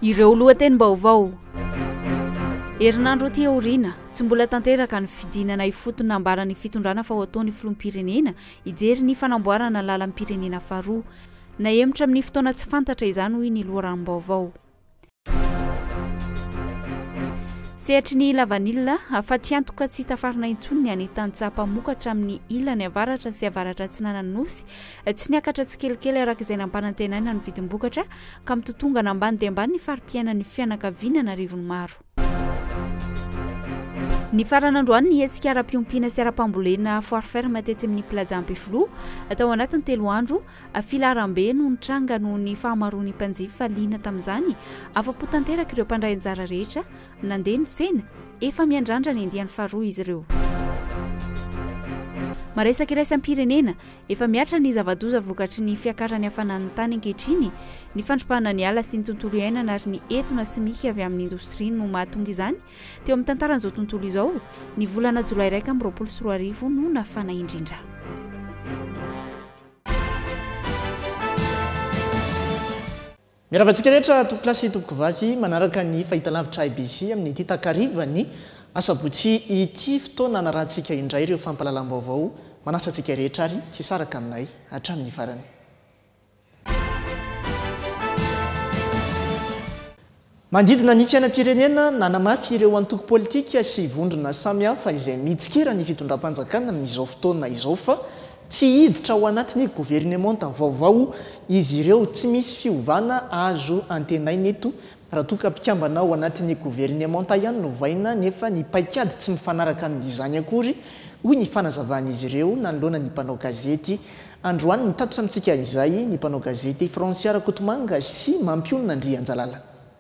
Ireo lohatenim-baovao. Herinandro aty aoriana tsy mbola tanteraka ny fidinana ifotona ambarany fitondrana fa ho ataon'ny filoham-pirenena hijery ny fanamboarana lalam-pirenena faharoa. Nahemotra amin'ny fotoana tsy fantatra izany hoy ny loharanom-baovao. Sehatry ny lavanilina fa tsy antoka tsy tafarina intsony ny anitany tsapa-mokatra amin'ny ilany avaratra sy avaratra atsinanany nosy, tsy niakatra tsikelikely araka izay nampanantenaina ny vidim-bokatra ka mitotongana ambany dia ambany ny fari-piainan'ny fianakaviana na rivony maro. Ny faran'androany ny hetsika ara-piompiana sy ara-pambolena foire ferme tetsy amin'ny plaza Ampefilo atao anatin'ny 3 andro filaram-be no nitranga noho ny fahamaroan'ny mpanjifa liana tamin'izany afa-po tanteraka ireo mpandray anjara rehetra nandeha ny sena efa miandrandra ny andiany faharoa izy ireo. Maresaka iraisam-pirenena efa miatra ny zava-doza vokatry ny fiakarany hafanan'ny tany ankehitriny, ny fandropahana ny ala sy ny tontolo iainana ary ny entona simika avy amin'ny indostria no mahatonga izany teo amin'ny tantaran'izao tontolo izao ny volana Jolay 2024 no nafana indrindra. Miarabantsika rehetra tokolasy tokovazy manaraka ny fahitalavitra IBC amin'ny ity takarivany asabotsy ity fotoana narantsika indray ireo fampalalam-baovao manasa antsika rehetra ary tsy saraka aminay hatramin'ny farany. Mandidina ny fiainam-pirenena nanamafy ireo antoko politika sy vondrona samihafa izay mitsikira ny fitondram-panjakana amin'izao fotoana izao fa tsy hiditra ao anatin'ny gouvernemanta vaovao izy ireo tsy misy fiovana azo antenaina eto raha toa ka mpikambana ao anatin'ny gouvernemanta ihany no vaina nefa ny paikady tsy mifanaraka amin'izany akory hoy ny fanazavahan'izy ireo nanoloana ny mpanao gazety androany mitatotra amintsika izay ny mpanao gazety Fransiara Kotomanga sy mampionina Andrianjalala.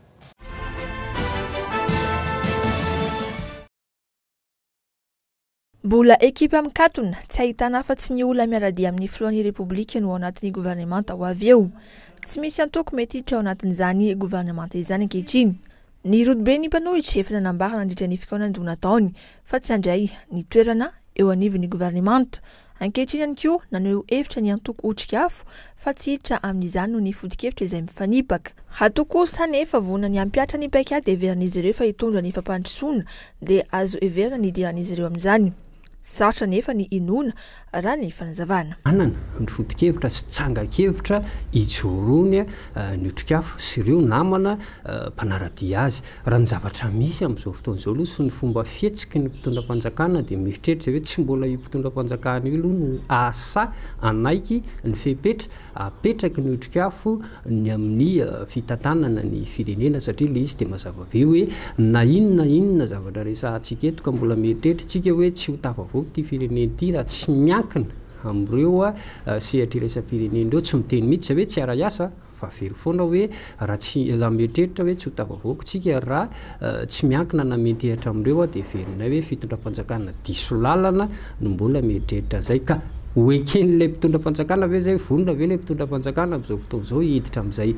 Mbola ekipa mikatona tsy ahitana afa-tsy ny olona miaradia amin'ny filohan'ny repoblika no ao anatin'ny gouvernemanta ho avy eo. Tsy misy antoko mety hiditra ao anatin'izany gouvernemanta izany ankehitriny. Ny rodobe ny mpanohitra efa nanambarana nandritra ny fikaonan-doha nataony fa tsy handray ny toerana eo anivon'ny gouvernemanta. Ankehitriny ihany koa naneho hevitra ny antoko otrik'afo fa tsy hiditra amin'izany no ny fodi-kevitra izay mifanipaka. Hatoko kosa nefa voana ny ampiatra ny paikady everin'izy ireo fa hitondra ny fampandrosoana dia azo everina ny idiran'izy ireo amin'izany. Sarotra nefa ny inona raha ny fanazavana. Anana ny fodi-kevitra sy tsangakevitra ijorony ny otrik'afo sy ireo namana mpanaradia azy. Raha ny zavatra misy amin'izao fotoana izao aloha sy ny fomba fihetsiky ny mpitondram-panjakana dia mieritreritra hoe tsy mbola io mpitondram-panjakana io aloha no asa anaiky ny fepetra apetraky ny otrik'afo ny amin'ny fitantanana ny firenena satria le izy dia mazava be hoe na inona zavatra resahantsika eto ka mbola mieritreritra tsika hoe tsy ho tafavoaka ty firenena ity raha tsy miankina amin'ireo sehatra iraisam-pirenena ireo tsy miteny mihitsy hoe tsy ara-iasa fa very foana hoe raha tsy mieritreritra hoe tsy ho tafavoaka tsika raha tsy miankina na metehitra amin'ireo dia verinay hoe fitondram-panjakana diso lalana no mbola mieritreritra zay ka hoeken'ilay mpitondram-panjakana ve zay vonona ve ilay mpitondram-panjakana amin'izao fotoana izao hiditra amin'izay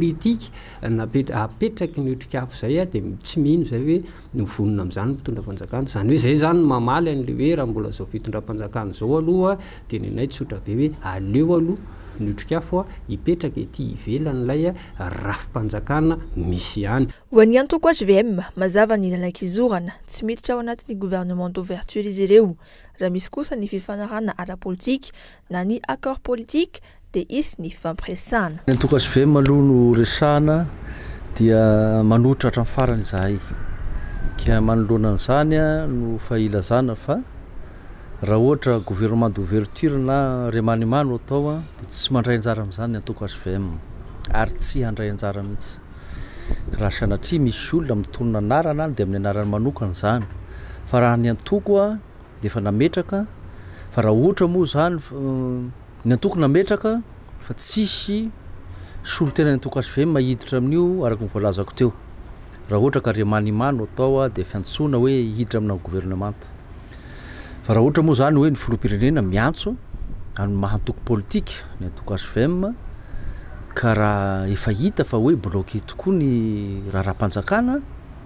politika apetraky ny otrik'afo zay dia tsy mino zay hoe no vonona amin'izany mpitondram-panjakana zany hoe zay zany mamaly an'le hoe raha mbola zao fitondram-panjakana zao aloha dia nenay tsotra be hoe aleo aloha ny otrik'afo hipetraka ety ivelan'ilay rafim-panjakana misy ihany. Ho an'ny antoko HVM mazava ny lalaikizorana tsy miditra ao anatin'ny gouvernement d'ouverture izy ireo. Raha misy kosa ny fifanarana ara-politika na ny accord politique dia isy ny fampiresahana. Ny antoko HVM aloha no resahana dia manohitra hatramin'ny farany izahay. Ka manoloana an'izany no fahilazana fa raha ohatra gouvernement d'ouverture na remanimano atao dia tsy mandray anjara amin'izany ny antoko HVM ary tsy handray anjara mihitsy. Raha sanatria misy olona mitonona anarana dia amin'ny anarany manokana izany. Fa raha ny antoko dia efa nametraka fa raha ohatra moa izany ny antoko nametraka fa tsisy solotena ny antoko HVM hiditra amin'io araka ny voalazako teo. Raha ohatra ka remanimano atao dia fiantsoana hoe hiditra amina gouvernemanta. Fa raha ohatra moa izany hoe ny filoham-pirenena miantso amin'ny mahantoko politika ny antoko HVM ka raha efa hita fa hoe bloqué tokoa ny raharaham-panjakana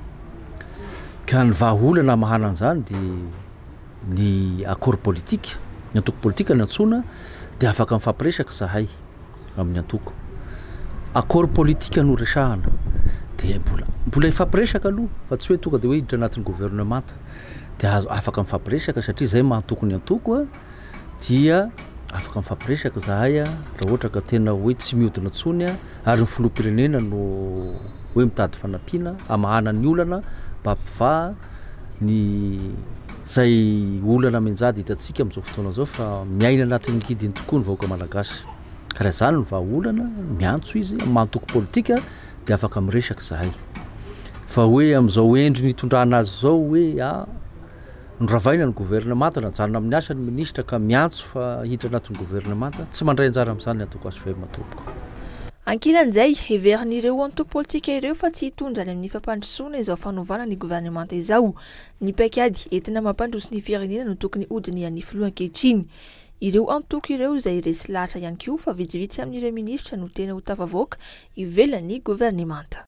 ka ny vahaolana mahana an'izany dia ny accord politique ny antoko politika ny antsoina dia afaka mifampiresaka zahay amin'ny antoko accord politika no resahana de mbola ifampiresaka aloha fa tsy hoe tonga de hoe hiditra anatin'ny gouvernemanta de afaka mifampiresaka satria zay mahatokony antoko a dia afaka mifampiresaka zahay a raha ohatra ka tena hoe tsy mihodina tsony a ary ny filoham-pirenena no hoe mitady fanampiana amahana ny olana mpampiva ny zay olana menjady hitatsika amin'izao fotoana zao fa miaina anatin'ny gidiny tokoa ny vahoaka malagasy karaha zany ny vahaolana miantso izy mantoko politika de afaka miresaka zahay fa hoe am'izao endry nitondrana azy zao hoe nyravaina ny gouvernemanta najanona amin'ny asa ny ministra ka miantso fa hiditra anatin'ny gouvernemanta tsy mandray anjara amin'izany atoko azo ve matoboko ankilan'izay heverin'ireo antoko politika ireo fa tsy hitondra any amin'ny fampandrosoana izao fanovana ny gouvernemanta izao ny paikady entina mampandroso ny firenena no tokony hodiny an'ny filoha ankehitriny ireo antoko ireo izay resy lahatra ihany koa fa vitsivitsy amin'ireo ministra no tena ho tafavoaka ivelan'ny gouvernemanta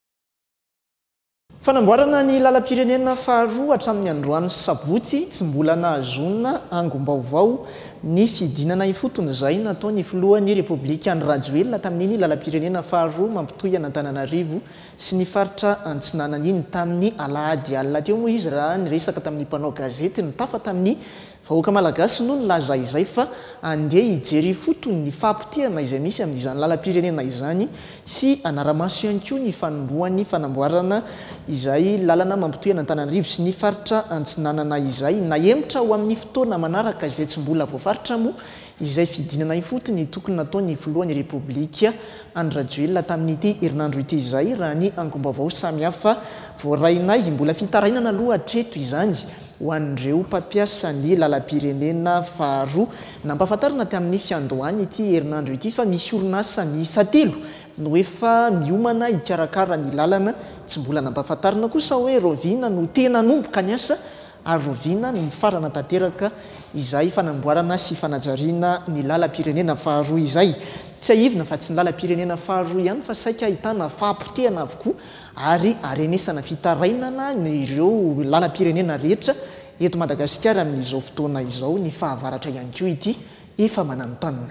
fanamboarana ny lalam-pirenena faharoa hatramin'ny androany sabotsy tsy mbola nahazonina angom-baovao ny fidinana ifotony izay nataony filohan'ny repoblika ny rajoelona tamin'iny lalam-pirenena faharoa mampitoy an'Antananarivo sy ny faritra antsinanana iny tamin'ny alahady alina teo moa izy raha niresaka tamin'ny mpanao gazety ny tafa tamin'ny vahoaka malagasy no nilaza izay fa andeha hijery fotony ny fampitehana izay misy amin'izany lalam-pirenena izany sy anaramaso ihany koa ny fanombohan'ny fanamboarana izay lalana mampitoy an'Antananarivo sy ny faritra antsinanana izay naemitra ho amin'ny fotoana manaraka izay tsy mbola voafaritra moa izay fidinana ifotony tokony nataony filohan'ny repoblika andrajoelona tamin'ity herinandro ity izay raha ny angom-baovao samihafa voarainay mbola fitarainana aloha hatreto izany ho an'ireo mpampiasa ny lalam-pirenena faharoa nampahafantarana tamin'ny fiandohany ity herinandro ity fa misy orinasa miisa 3 no efa miomana hikarakara ny lalana tsy mbola nampahafantarana kosa hoe Rovina no tena nomboka ny asa ary Rovina no mifarana tanteraka izay fanamboarana sy fanajariana ny lalam-pirenena faharoa izay tsy ahivina fa tsy ny lalam-pirenena faharoa ihany fa saika ahitana fahampitehana avokoa ary arenesana fitarainana ireo lalam-pirenena rehetra eto Madagasikara amin'izao fotoana izao ny fahavaratra ihany koa ity efa mananontanyana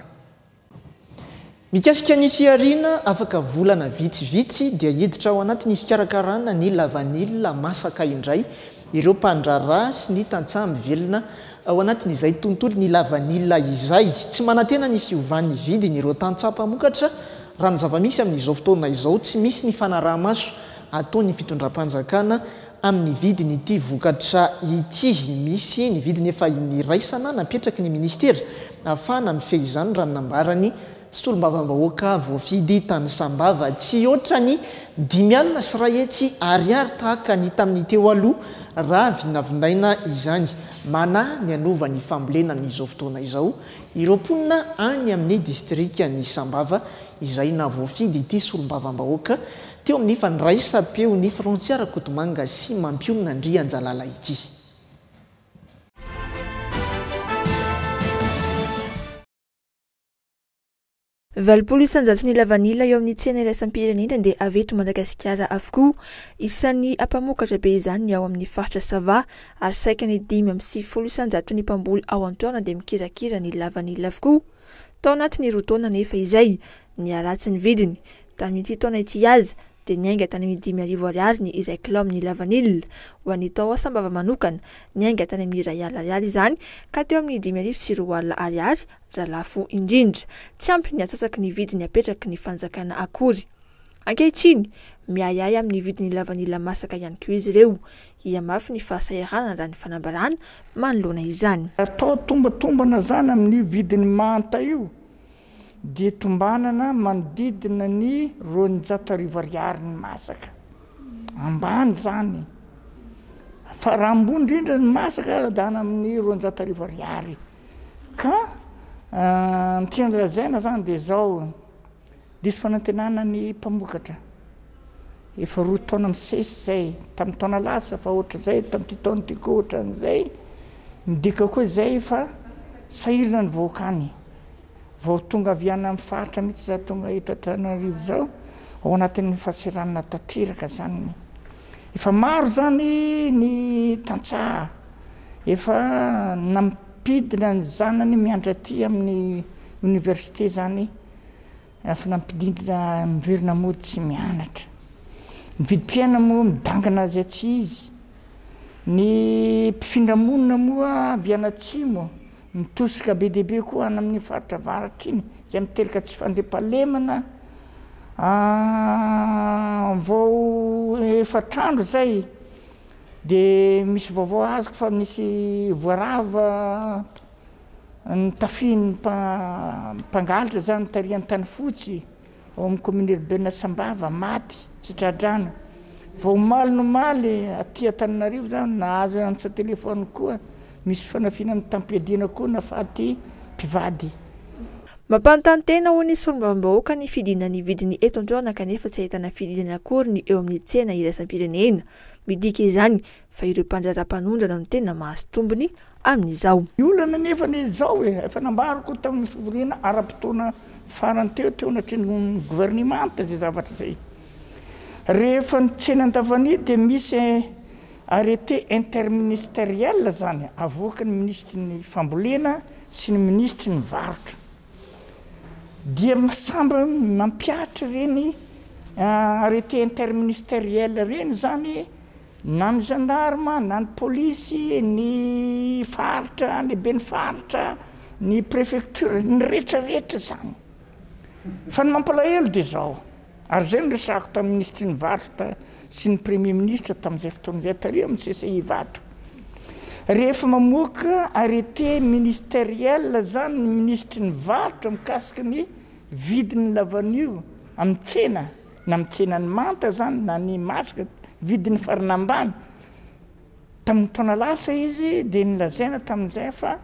mikasika ny fiariana afaka volana vitsivitsy dia hiditra ao anatin'ny fikarakarana ny lavanila masaka indray ireo mpandrarà sy ny tantsaha mivelona ao anatin'izay tontolo ny lavanila izay tsy manantena ny fiovan'ny vidiny ireo tantsaha mpamokatra raha ny zava-misy amin'izao fotoana izao tsy misy ny fanaraha-maso ataony fitondram-panjakana amin'ny vidiny ity vokatra ity misy ny vidiny efa niraisana napetraky ny ministera ahafahana mifehy izany raha nambarany solombavam-bahoaka voafidy tany sambava tsy oatra ny 5 sy rahetsy ariary tahaka ny tamin'ny teo aloha raha vinavinaina izany mana ny anova ny fambolena n'izao fotoana izao ireo mponina any amin'ny distrika ny sambava izay na voafidy ity solombavam-bahoaka teo amin'ny fandraisam-peo ny frontiara Kotomanga sy mampionina Andrianjalala ity valopolo isanjato ny lavanila eo amin'ny tsena iraisam-pirenena dia avy eto Madagasikara avokoa isan'ny ampamokatra be izany ao amin'ny faritra Sava ary saika ny 5 isanjato ny mpamboly ao Antoana dia mikirakira ny lavanila avokoa tao anatin'ny 2 taona nefa izay ny aratsy ny vidiny tamin'ity taona ity azy dia niainga tany amin'ny 5,000 ariary ny iray kilao amin'ny lavanila ho an'ny tao asambava manokana niainga tany amin'ny iray alina ariary izany ka teo amin'ny 5,000 ariary raha lafo indrindra tsy ampy ny atsasaky ny vidiny apetraky ny fanjakana akory ankehitriny miayay amin'ny vidiny lavanila masaka ihany koa izy ireo iamafy ny fahasairana raha ny fanambarana manoloana izany atao tombatombana zany amin'ny vidiny manta io dia tombanana manodidina ny 200 ariary ny masaka ambany zany fa raha ambony indrindra ny masaka dana amin'ny 200 ariary ka ny tiana lazaina zany dia zao diso fanantenana ny mpamokatra efa 2 taona misesy zay tamin'ny taona lasa fa ohatra zay tamin'ity taona ty koa ohatra n'izay midika koa zay fa sahirina ny vahoakany vao tonga aviana amin'ny faritra mihitsy za tonga eto Antananarivo zao ao anatin'ny fahaseranana tanteraka zany efa maro zany ny tantsaha efa nampidina ny zanany miandra ty amin'ny université zany efa nampidindina miverina mody sy mianatra ny vidim-piaina moa midangana azy atsy izy ny mpifindramonina moa avianatsimo mitosika be dehibe koa any amin'ny faritra varatra iny zay miteraka tsy fandream-palemana vao efatrandro zay de misy vaovao azoko fa misy voarava ny tafiny mpangalatra zany tarian'ny tany fotsy ao amin'ny commune urbaine Sambava maty tsy tradrana vao maly no maly aty Antananarivo zany nahazo antsa telefony koa misy fanafina amin'ny tampiadiana koa nafaty mpivady. Mampanontany tena ho nisy olombam-bahoaka ny fidinana ny vidiny eto an-toerana kanefa tsy ahitana fidinana akory ny eo amin'ny tsena iraisam-pirenena. Midika izany fa ireo mpanjara-panondrana no tena mahazo tombony amin'izao. Olana nefa izao efa nambarako tamin'ny fivoriana ara-potoana farany teo natrin'ny gouvernemanta zay zavatra zay. Rehefa ny tsena an-davany dia misy arrêté interministériel zany avoakan'ny ministry ny fambolena sy ny ministry ny varotra. Dia samba mampiatra reny arrêté interministériel reny zany na ny gendarme na ny polisy ny faritra lehibe ny faritra ny préfecture ny rehetrarehetra zany fa ny mampalahelo dia zao ary zay no resako tamin'ny ministry ny varotra sy ny premier ministre tamin'izay fotoan'izay taria amin'ny CCI vato rehefa mamoaka arrêté ministériel zany ny ministry ny varotra mikasika ny vidiny lavanio amin'ny tsena na amin'ny tsenany manta zany na ny masaka vidiny farana ambany tamin'ny taona lasa izy dia nilazaina tamin'izay fa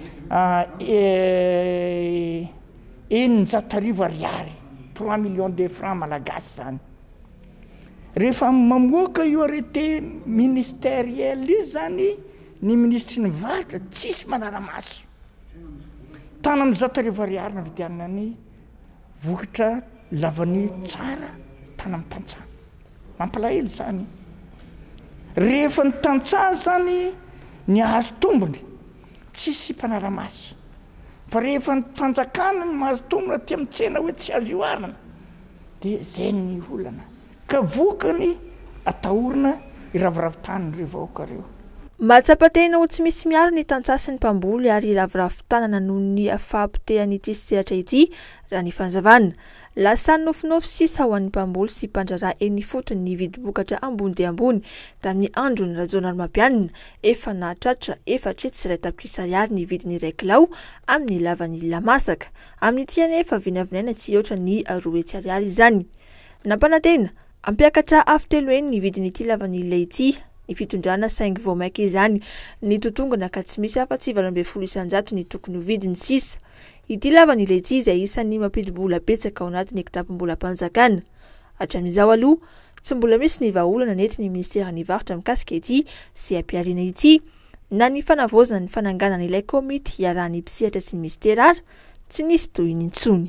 900 ariary 3 millions de francs malagasy zany. Rehefa mamoaka io arrêté ministériel izy zany ny ministry ny varotra tsisy manaramaso tana amin'ny 100 ariary na vidianana ny vokatra lavany tsara tana amin'ny tantsaha mampalahelo zany. Rehefa ny tantsaha zany ny ahazo tombony tsisy mpanaramaso fa rehefa ny fanjakana ny mahazo tombona ty amin'ny tsena hoe tsy azo ioarana dia zay ny olana ka vokany atahorana iraviravitany reo vahoaka reo. Mahatsapa tena ho tsy misy miaro ny tantsaha sy ny mpamboly ary iraviravitana noho ny fahampitehan'ity sehatra ity raha ny fanzavana. Lasa nofinofy sisa ho an'ny mpamboly sy mpandraraha eny fotony ny vidim-bokatra ambony dia ambony tamin'ny andro ny rajonary mampianina efa nahatratra 4 ariary ny vidiny 1 kilao amin'ny lavany lamasaka. Amin'ity anefa vinavinaina tsy oatra ny 2 ariary izany. Nampanantena ampiakatra afitelo eny ny vidiny ity lavany ilay ity. Ny fitondrana saingy vao maika izany ny totongana ka tsy misy afa-tsy 800 isanjato ny tokony ho vidiny sisa. Ity lavany ilay ity izay isan'ny mampidi-bola betsaka ao anatin'ny kitapom-bola mpanjakana. Hatramin'izao aloha tsy mbola misy ny vahaolana nentin'ny ministera ny varotra mikasika ity sy ampiarina ity na ny fanavozana ny fananganana ilay komity iarahan'ny mpisehatra sy ny ministera ary tsy nisy tohiny intsony.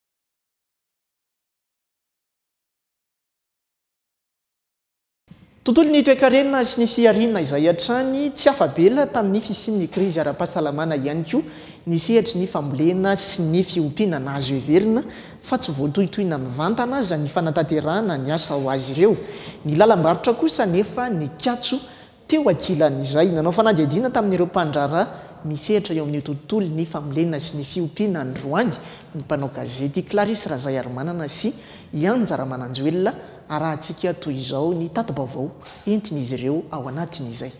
Tontolo ny toe-karena sy ny fiarinana izay hatrany tsy afabela tamin'ny fisian'ny krizy ara-pahasalamana ihany koa ny sehatry ny fambolena sy ny fiompiana na azo heverina fa tsy voatohitohina mivantana aza ny fanatanterahana ny asa ho azy ireo. Ny lalam-barotra kosa nefa ny katso teo ankilan'izay nanao fanadihadiana tamin'ireo mpandrara misehatra eo amin'ny tontolo ny fambolena sy ny fiompiana ny roany ny mpanao gazety Clarisse Razay Armanana sy Ianjara Mananjoelona arahantsika toy izao ny tati-baovao entin'izy ireo ao anatin'izay.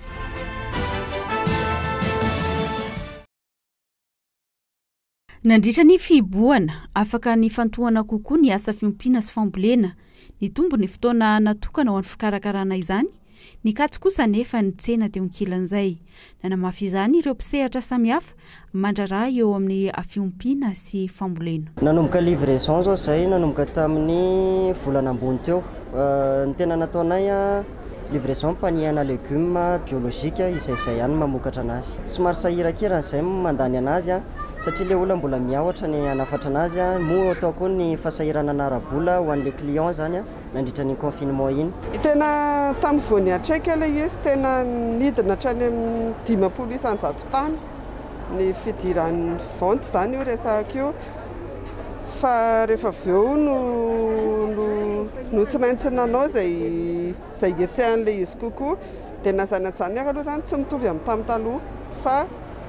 Nandritra ny fiboana afaka ny fantohana kokoa ny asa fiompiana sy fambolena ny tombony fotoana natokana ho an'ny fikarakarana izany ny katso kosa nefa ny tsena teo ankilan'izay nanamafy izany ireo mpisehatra samihafa mandraraha eo amin'ny fiompiana sy fambolena. Nanomboka livraison zao zay nanomboka tamin'ny volana ambony teo ny tena nataonay livraison mpaniana légumes biolojika izay ihany mamokatra anazy. Somary sahirakirana izay mandany anazy satria le olona mbola miaotra ny anafatra anazy moa ataoko ny fasahirana anarabola ho an'le client zany nandritra ny confinement iny. Tena tamin'ny voany atraika ilay izy tena nidina hatrany amin'ny 10 isanjato tany ny fidiran'ny vente zany io resaka io fa rehefa avy eo no no tsy maintsy nanao zay etsehan'le izy kokoa dia nazanajany aka aloha zany tsy mitovy amin'ny tamin'ny taloha fa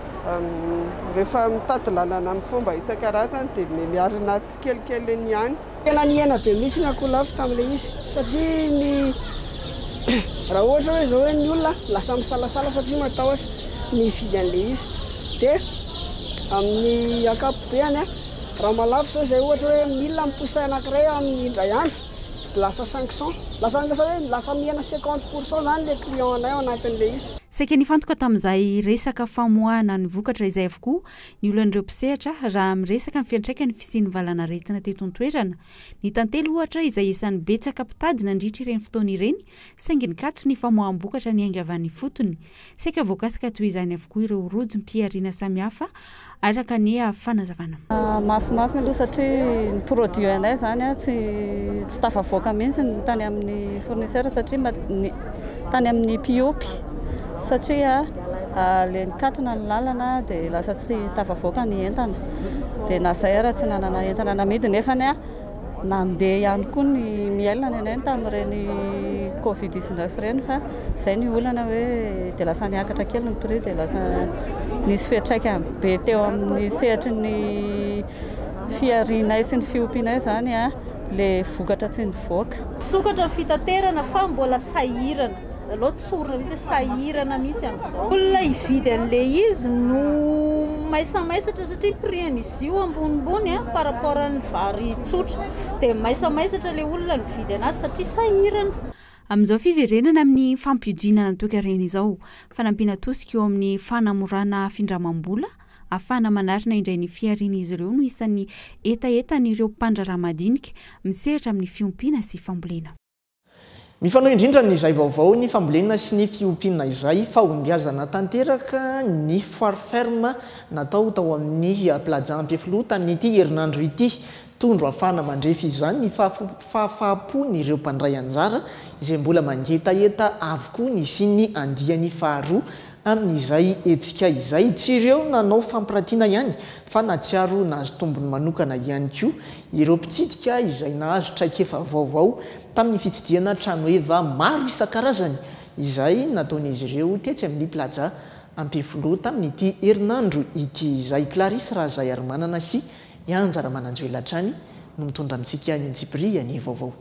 rehefa mitady lalana amin'ny fomba isan-karazany dia miarina tsikelikely ny ihany. Tena niaina be misy ny akolafo tamin'ilay izy satria ny raha ohatra hoe zao hoe ny olona lasa misalasala satria matahotra mifidy an'ilay izy dia amin'ny akapobeany raha malafo zao zay ohatra hoe milina miposay anankiray amin'ny indray andro dia lasa 500 lasa miaina 50% zany le client anay ao anatin'ilay izy. Saika nifantoka tamin'izay resaka famoahana ny vokatra izay avokoa ny olon'ireo mpisehatra raha miresaka ny fiantraika ny fisian'ny valanaretina teto an-toerana. Ny tantely ohatra izay isan'ny betsaka mpitady nandritra ireny fotoana ireny saingy nikatso ny famoaham-bokatra ny aingavan'ny fotony. Saika voakasika toy izany avokoa ireo rojo-mpiariana samihafa araka ny fanazavana. Mafimafy aloha satria ny produit anay zany tsy tafavoaka mihitsy tany amin'ny fournisseur satria tany amin'ny piopy satria le nikatona ny lalana dia lasa tsy tafavoaka ny entana dia nazay ara tsy nanana entana namidy nefa nandeha ihany koa ny miailana ny anay tamin'ireny Covid-19 ireny fa izay ny olana hoe dia lasa niakatra kely ny prix dia lasa nisy fiantraikany be teo amin'ny sehatry ny fiarinay sy ny fiompianay zany le vokatra tsy nivoaka. Sokatra fitaterana fa mbola sahirana. Loha tsorina mihitsy sahirana mihitsy amin'izao. Olona hividy an'ilay izy no maisamaisatra satria prix-n'izy io ambonimbony par rapport amin'ny vary tsotra dia maisamaisatra ilay olona no vidy anazy satria sahirana. Amin'izao fiverenana amin'ny fampidinana toe-karena izao fanampiana tosika eo amin'ny fanamorana findramam-bola afana manarina indray ny fiariana izy ireo no isan'ny etaetan'ireo mpandraraha madinika misehatra amin'ny fiompiana sy fambolena. Mifanao indrindra n'izay vaovao ny fambolena sy ny fiompiana izay fahombiazana tanteraka ny foire ferme natao tao amin'ny plaza Ampefiloha tamin'ity herinandro ity tondro afana mandrefy izany ny fahafahapon'ireo mpandray anjara izay mbola mangetaeta avokoa ny sy ny andiany faharoa amin'izay etsika izay tsy ireo nanao fampiratiana ihany fa natsiaro nahazo tombony manokana ihany koa ireo mpitsidika izay nahazo traikefa vaovao tamin'ny fitsidiana tranoeva maro isan-karazany izay nataon'izy ireo tetsy amin'ny plaza Ampefiloha tamin'ity herinandro ity izay. Clarisse raha izay ary manana sy ianjara mananjo elatrany no mitondra amintsika ny Antsipria ny vaovao.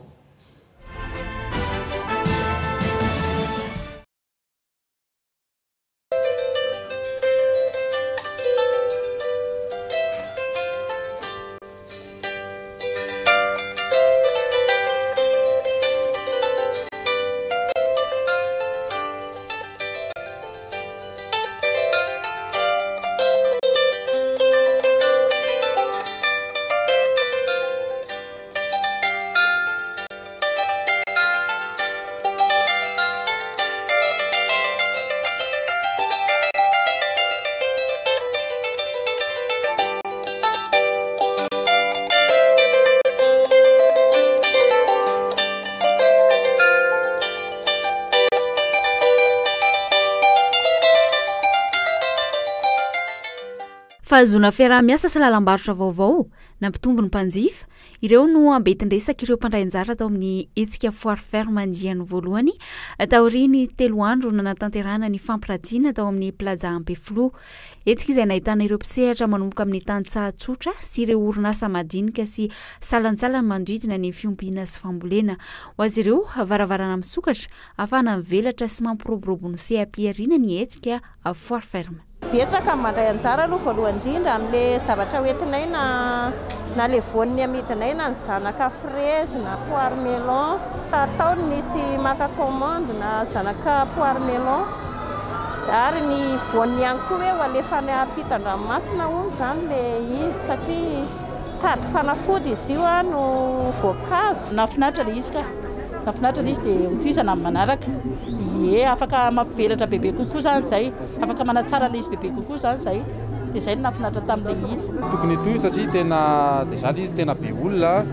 Fahazona fiaraha-miasa sy lalam-barotra vaovao nampitombo ny mpanjifa ireo no ambetin-dresaka ireo mpandray anjara tao amin'ny etsika foire ferme andiany voalohany taoriany 3 andro nanatanterahana ny fampiratiana tao amin'ny plaza Ampefiloha. Etsika izay nahitana ireo mpisehatra manomboka amin'ny tantsaha tsotra sy ireo orinasa madinika sy salansalany manodidina ny fiompiana sy fambolena. Ho azy ireo varavarana misokatra ahafahana mivelatra sy mampiroborobo ny seha-piariana ny etsika foire ferme. Betsaka mandray anjara aloha voalohany indrindra amin'ilay zavatra hoentinay na le voan'ny amidinay na ny zanaka fraise na poire melon. Tataony nisy maka commande na zanaka poire melon ary ny voan'ny ihany koa hoe ho alefany ampitan-dranomasina hono zany le izy satria sady fanafody izy io no voankazo. Nafinaritra le izy ka nafinaritra izy dia hotoizana amin'ny manaraka afaka mampivelatra bebe kokoa zany zay afaka manatsara le izy bebe kokoa zany zay dia zay no nafinaritra tamin'ilay izy. Tokony toy satria tena dia zany izy tena be olona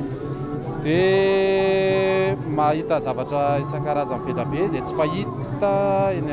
dia mahita zavatra isan-karazany be da be izay tsy fahita eny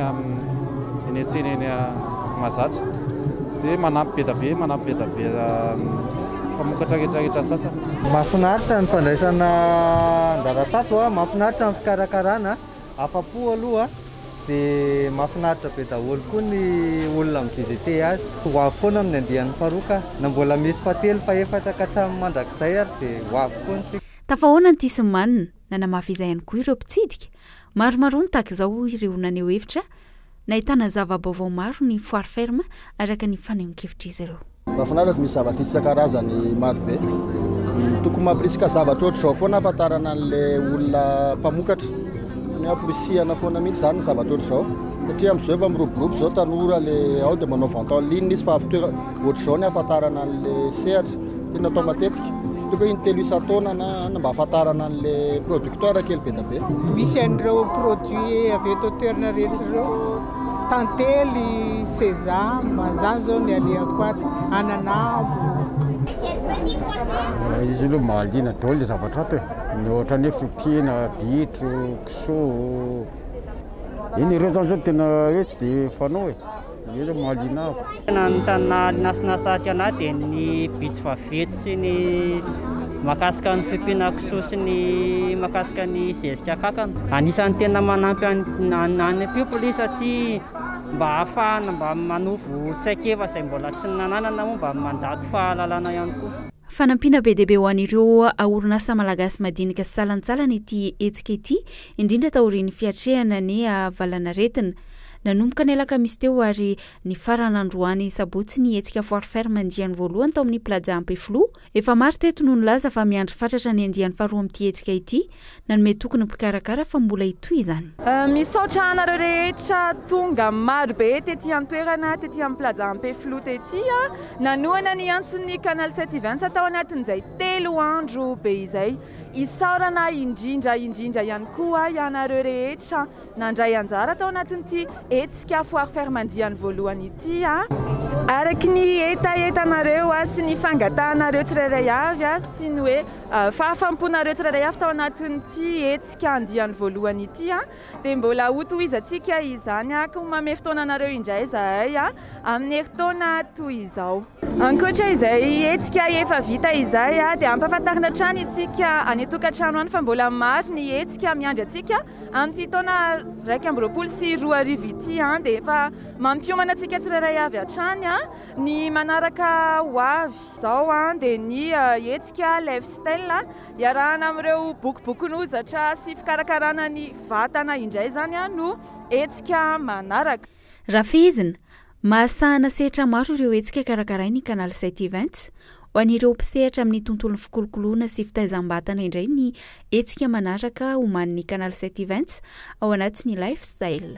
an-tsena eny Mahazatra dia manampy be da be mpamokatra rehetrarehetra sasany. Mahafinaritra ny fandraisana andaratato a, mahafinaritra ny fikarakarana, afa-po aloha dia mahafinaritra be daholo koa ny olona mivizite azy. Ho avy foana amin'ny andian'ny paroka, na mbola misy fatelo fa efatra ka hatramin'ny mandrakizay ary dia ho avy foana tsika. Tafahoana ny tisimanina nanamafy izay ihany koa ireo mpitsidika. Maromaro ny tahaka izao ireo naneho hevitra, nahitana zava-baovao maro ny foire ferme araka ny fanehoan-kevitra izy ireo. Mahafinaritra misy zavatra isan-karazany maro be. Tokony mampirisika zavatra ohatr'izao foana ahafantarana an'ilay olona mpamokatra. Ny amporisihana foana mihitsy izany ny zavatra ohatr'izao. Satria amin'izao efa miroborobo izao tanora le ao dia manao vente en ligne izy fa ohatr'izao ny ahafantarana an'ilay sehatra. Tena atao matetika. Tokony intelo isan-taona na mba ahafantarana an'ilay producteur kely be da be. Misy an'ireo produit avy eto toerana rehetra ireo. Tantely, sésame, zany zao ny alehako ato, ananambo. Izy aloha mahaliana daholo le zavatra ato e. Ny ohatra ny fotena, bitro, kisoa. Iny ireo zany zao tena hoe tsy dia fanao e. Io zao mahaliana ako. Tena anisan'ny nasinasarika anahy dia ny bitro vavety sy ny makasika ny fipina kisoa sy ny makasika ny zezika kakana. Anisan'ny tena manampy any people satria mba ahafahana mba manovo saikeva izay mbola tsy nananana moa mba manjary fahalalana ihany koa. Fanampiana be dia be ho an'ireo orinasa malagasy madinika sy salantsalana ity hetsika ity, indrindra taorian'ny fiatrehana ny valanaretina. Nanomboka ny alakamisy teo ary ny farana androany sabotsy ny hetsika foire ferme andiany voalohany tao amin'ny plaza Ampeflo. Efa maro teto no nilaza fa miandry fatratra ny andiany faharoa amin'ity hetsika ity, nanome tokony mpikarakara fa mbola hitoy izany. Misaotra anareo rehetra tonga maro be tetỳ an-toerana tetỳ amin'ny plaza Ampeflo tetỳ nanoana ny antson'ny canal 720 tao anatin'izay 3 andro be izay. Isaorana indrindra ihany koa ianareo rehetra nandray anjara tao anatin'ity hetsika foire ferme andiany voalohany ity araky ny etaetanareo sy ny fangatahanareo tsirairay avy sy ny hoe fahafamponareo tsirairay avy tao anatin'ity hetsika andiany voalohany ity dia mbola ho tohizatsika izany ko mame fotoananareo indray zahay amin'ny herintaona toy izao. Ankoatra izay hetsika efa vita izay dia ampahafantarina trano itsika any tokantrano any fa mbola maro ny hetsika miandry atsika amin'ity taona 2024 ity dia efa mampiomana atsika tsirairay avy hatrany ny manaraka ho avy zao dia ny hetsika lifestyle iarahana amin'ireo bokibokin'ozatra sy fikarakarana ny vatana indray zany no hetsika manaraka. Rafizina mahasahana sehatra maro ireo hetsika karakarainy canal 720 ho an'ireo mpisehatra amin'ny tontolon'ny fikolokoloana sy fitaizam-batana indray ny hetsika manaraka homanin'ny canal 720 ao anatin'ny lifestyle.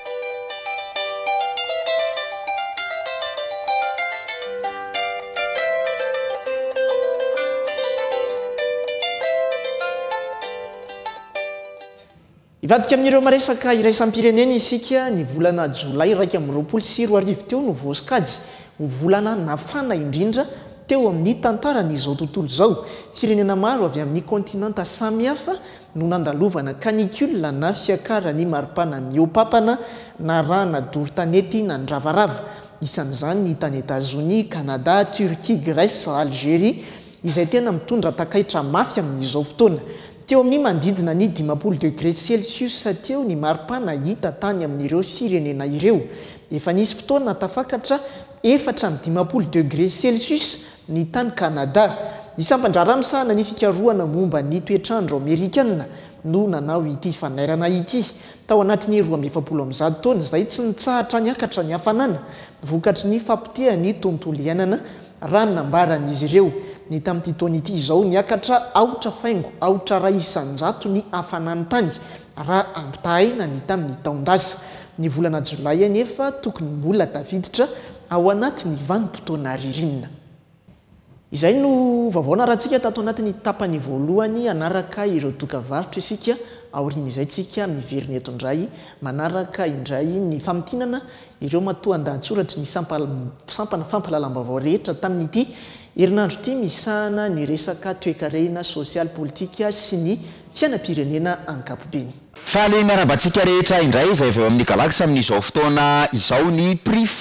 Ivadika amin'ireo maresaka iraisam-pirenena isika ny volana Jolay 2024 teo no voasikajy ho volana nafana indrindra teo amin'ny tantaran'izao tontolo izao. Firenena maro avy amin'ny kontinanta samihafa no nandalovana canicule na fiakarany maripana ny eopapana na rana doron-tanety nandravarava. Isan'izany ny tany États-Unis, Canada, Turquie, Grèce, Algérie izay tena mitondra takaitra mafy amin'izao fotoana. Teo amin'ny mandidina ny 10 degré Celsius teo ny maripana hita tany amin'ireo firenena ireo. Efa nisy fotoana tafakatra 4 degré Celsius ny tany Canada. Ny sampandrara misahana ny fikarohana momba ny toetrandro Amerikanina no nanao ity fanairana ity. Tao anatin'ny 2020 taona izay tsy nitsahatra niakatra ny hafanana vokatry ny fampitehany tontolo iainana raha nambaran'izy ireo. Ny tamin'ity taona ity izao niakatra aotra faingo aotra ray isan-jato ny hafanany tany raha ampitahaina ny tamin'ny taondasa. Ny volana Jolay anefa tokony mbola tafiditra ao anatin'ny vanim-potoana ririnina. Izay no vaovao narantsika tato anatin'ny tapany voalohany anaraka ireo dokavarotra isika aorian'izay tsika miveriny eto indray manaraka indray ny famitinana ireo matoa andahatsoratry ny sampana fampalalam-baovao rehetra tamin'ity herinandro ity misahana ny resaka toe-karena sosial politika sy ny fiainam-pirenena ankapobeny. Fa le miarabantsika rehetra indray izay avy eo amin'ny galaxy amin'izao fotoana izao ny prix fou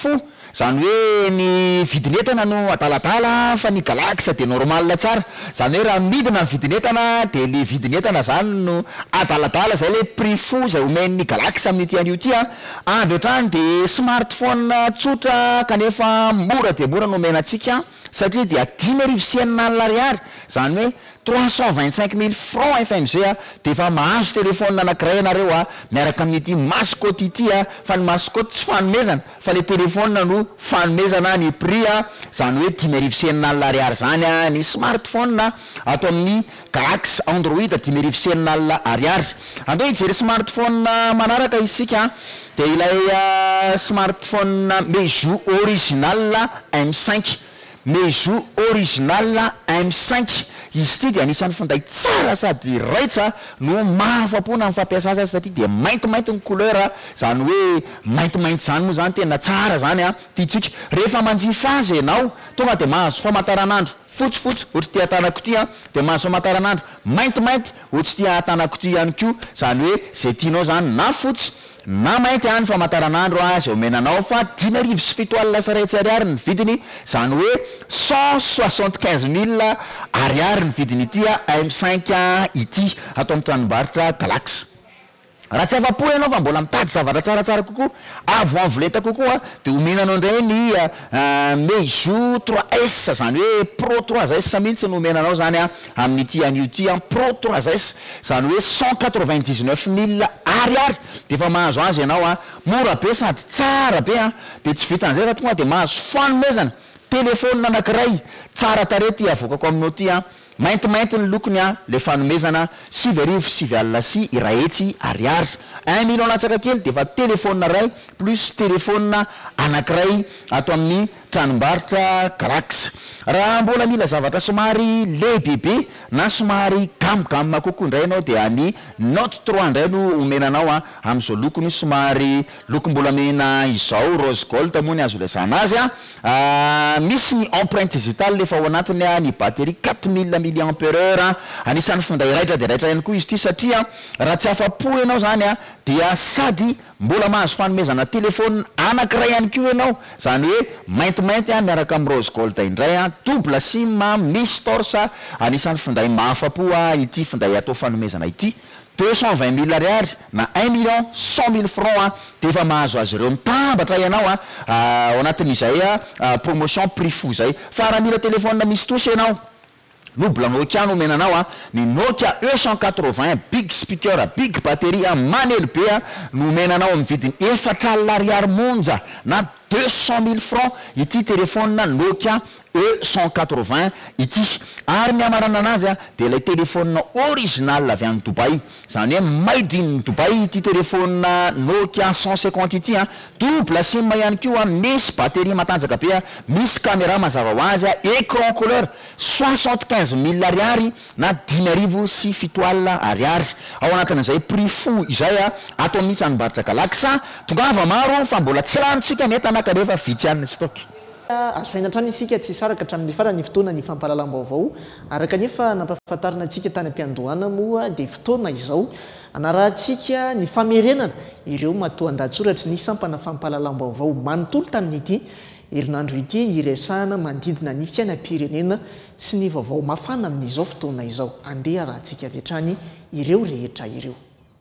zany hoe ny vidinetana no atalatala fa ny galaxa de normal tsara zany hoe raha midina ny vidinetana de le vidinetana zany no atalatala zay le prix fou zay omen'ny galaxa amin'ny tian'io ty avy hatrany de smartphone tsotra kanefa mora de mora no omenatsika satria dia 10,000 ariary zany hoe 325 000 francs FMG de fa mahazo téléphone anankiray anareo miaraka amin'ity mascotte ity fa ny mascotte tsy fanomezana fa le téléphone no fanomezana ny prix zany hoe 10,000 ariary zany ny smartphone ato amin'ny Galaxy Android 10,000 ariary. Andao hijery smartphone manaraka isika de ilay smartphone Meizu original M5 Meizu original M5 izy ty de anisan'ny finday tsara sady raitra no mahafapona amin'ny fampiasa azy satria de maintimainty ny couleur zany hoe maintimainty zany moa zany tena tsara zany tiatsika rehefa manjifa azy ianao tonga de mahazo famataranandro fotsifotsy ohatry tia tanako ty de mahazo famataranandro maintimainty ohatry tia tanako ty ihany ko zany hoe zay tianao zany na fotsy na mainty any famataranandro zay omenanao fa 10,700 saretsariary ny vidiny zany hoe 175,000 ariary ny vidiny ity M5 ity atao amin'ny tranombarotra Galaxy. Raha tsy afa-po ianao fa mbola mitady zavatra tsaratsara kokoa avo lenta kokoa de omenanao indray ny Meizu 3S zany hoe Pro 3S mihitsy no omenanao zany amin'ity an'io ty Pro 3S zany hoe 199,000 ariary de fa mahazo azy ianao mora be sady tsara be de tsy vitan'izay fa tonga de mahazo fanomezana téléphone anankiray tsara tarety avokako aminao ty maintimainty ny lokony le fanomezana 7,9 irahetsy ariary 1 million latsaka kely de fa téléphone ray plus téléphone anankiray ato amin'ny tranombarotra Galaxy. Raha mbola mila zavatra somary lehibehibe na somary gamgam kokoa indray ianao de any Note 3 indray no omenanao amin'izao lokony somary lokom-bolamena izao rose gold moa ny azo lesana azy misy ny empreinte digitale lefa ao anatiny ny batterie 4000 mAh anisan'ny finday raitra de raitra ihany koa izy ty satria raha tsy afa-po ianao zany dia sady mbola mahazo fanomezana téléphone anankiray ihany koa ianao zany hoe maintimainty miaraka amin'ny rose gold indray double sim misy torche anisan'ny finday mahafa-po ity finday atao fanomezana ity 220,000 ariary na 1,100,000 francs de fa mahazo azy ireo mitambatra ianao ao anatin'izay promotion prix fou zay fa raha mila téléphone misy tosy ianao Noble Nokia no menanao ny Nokia E180 big speaker big batterie manely be no menanao amin'ny vidiny 4,000 ariary monja na 200,000 francs ity téléphone Nokia E180 ity ary miamarana anazy de ilay téléphone original avy any Dubai zany hoe made in Dubai ity téléphone Nokia 150 ity double sim ihany koa misy batterie matanjaka be misy caméra mazava ho azy écran couleur 75,000 ariary na 10,700 ariary ao anatin'izay prix fou izay ato amin'ny tranombarotra Galaxy tongava maro fa mbola tsy lanitsika netana kanefa vitsy any stock. Asaina trany isika tsy saraka hatramin'ny farany fotoana ny fampahalalam-baovao araka nefa nampahafantarina antsika tany am-piandohana moa dia fotoana izao anarahantsika ny famerenana ireo matoa an-datsoratra ny sampana fampahalalam-baovao manontolo tamin'ity herinandro ity iresahana mandidina ny fiainam-pirenena sy ny vaovao mafana amin'izao fotoana izao andeha rahantsika avy hatrany ireo rehetra ireo.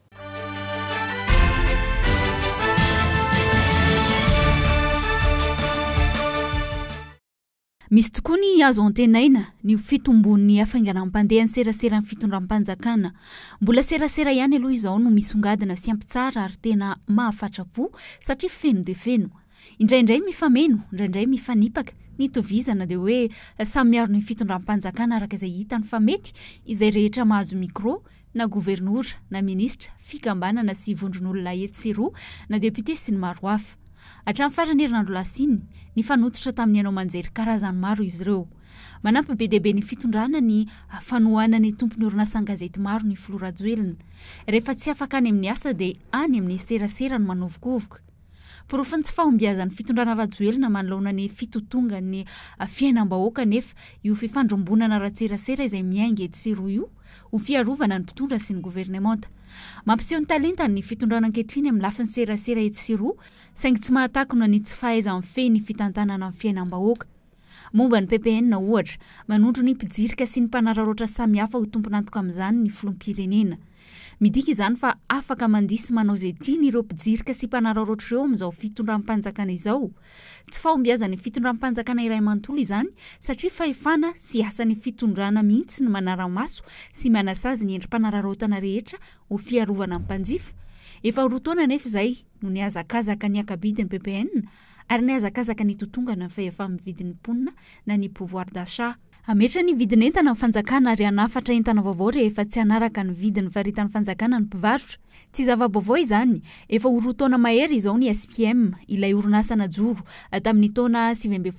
Misy tokoa ny azo antenaina ny fitombon'ny hafainganam-pandeha ny serasera ny fitondram-panjakana. Mbola serasera ihany aloha izao no misongadina sy ampy tsara ary tena mahafatrapo satria feno de feno. Indraindray mifameno, indraindray mifanipaka, ny tovizana de hoe samy miaro ny fitondram-panjakana araka izay hitany fa mety izay rehetra mahazo micro na gouvernoura na ministra fikambanana sy vondron'olona etsy sy roa na député sy ny maro hafa. Hatramin'ny farany herinandro lasiny ny fanototra tamin'ny ianao manjery karazany maro izy ireo. Manampy be deabe ny fitondrana ny fanohana ny tompony orinasa gazety maro ny filorajoelina. Rehefa tsy afaka any amin'ny asa dia any amin'ny serasera no manovokovoka. porofiny tsy fahombiazan'ny fitondrana rajoelona manoloana ny fitotonga ny fiainam-bahoaka nefa io fifandrombonana ratserasera izay miainga ety sy roa io ho fiarovana ny mpitondra sy ny governemanta. Mampiseho ny talentany ny fitondrana ankehitriny amin'ny lafiny serasera ety sy roa saingy tsy mahatakona ny tsy fahaiza mifehy ny fitantanana amin'ny fiainam-bahoaka. Momba ny PPN ohatra, manondro ny mpijirika sy ny mpanararoatra samihafa ho tomponantoka amin'izany ny filoham-pirenena. Midika izany fa afaka mandisy manao izay tiany ireo mpijirika sy mpanararoatra ireo amin'izao fitondram-panjakana izao. Tsy fahombiazan'ny fitondram-panjakana iray manontolo izany satria fahefana sy asan'ny fitondrana mihitsy ny manara-maso sy manasazy ny endrim-panararotana rehetra ho fiarovana amin'ny mpanjifa. Efa roa taona nefa izay no niazakazaka ny akabidin'ny PPN ary niazakazaka ny totongana ny fahefa-amin'ny vidin'ny mponina na ny pouvoir d'achat. Ametra ny vidiny entana ny fanjakana ary hanafatra entana vaovao rehefa tsy hanaraka ny vidiny varitan'ny fanjakana ny mpivarotra. Tsy zava-baovao izany, efa ho roa taona mahery izao ny SPM, ilay orinasa najoro tamin'ny taona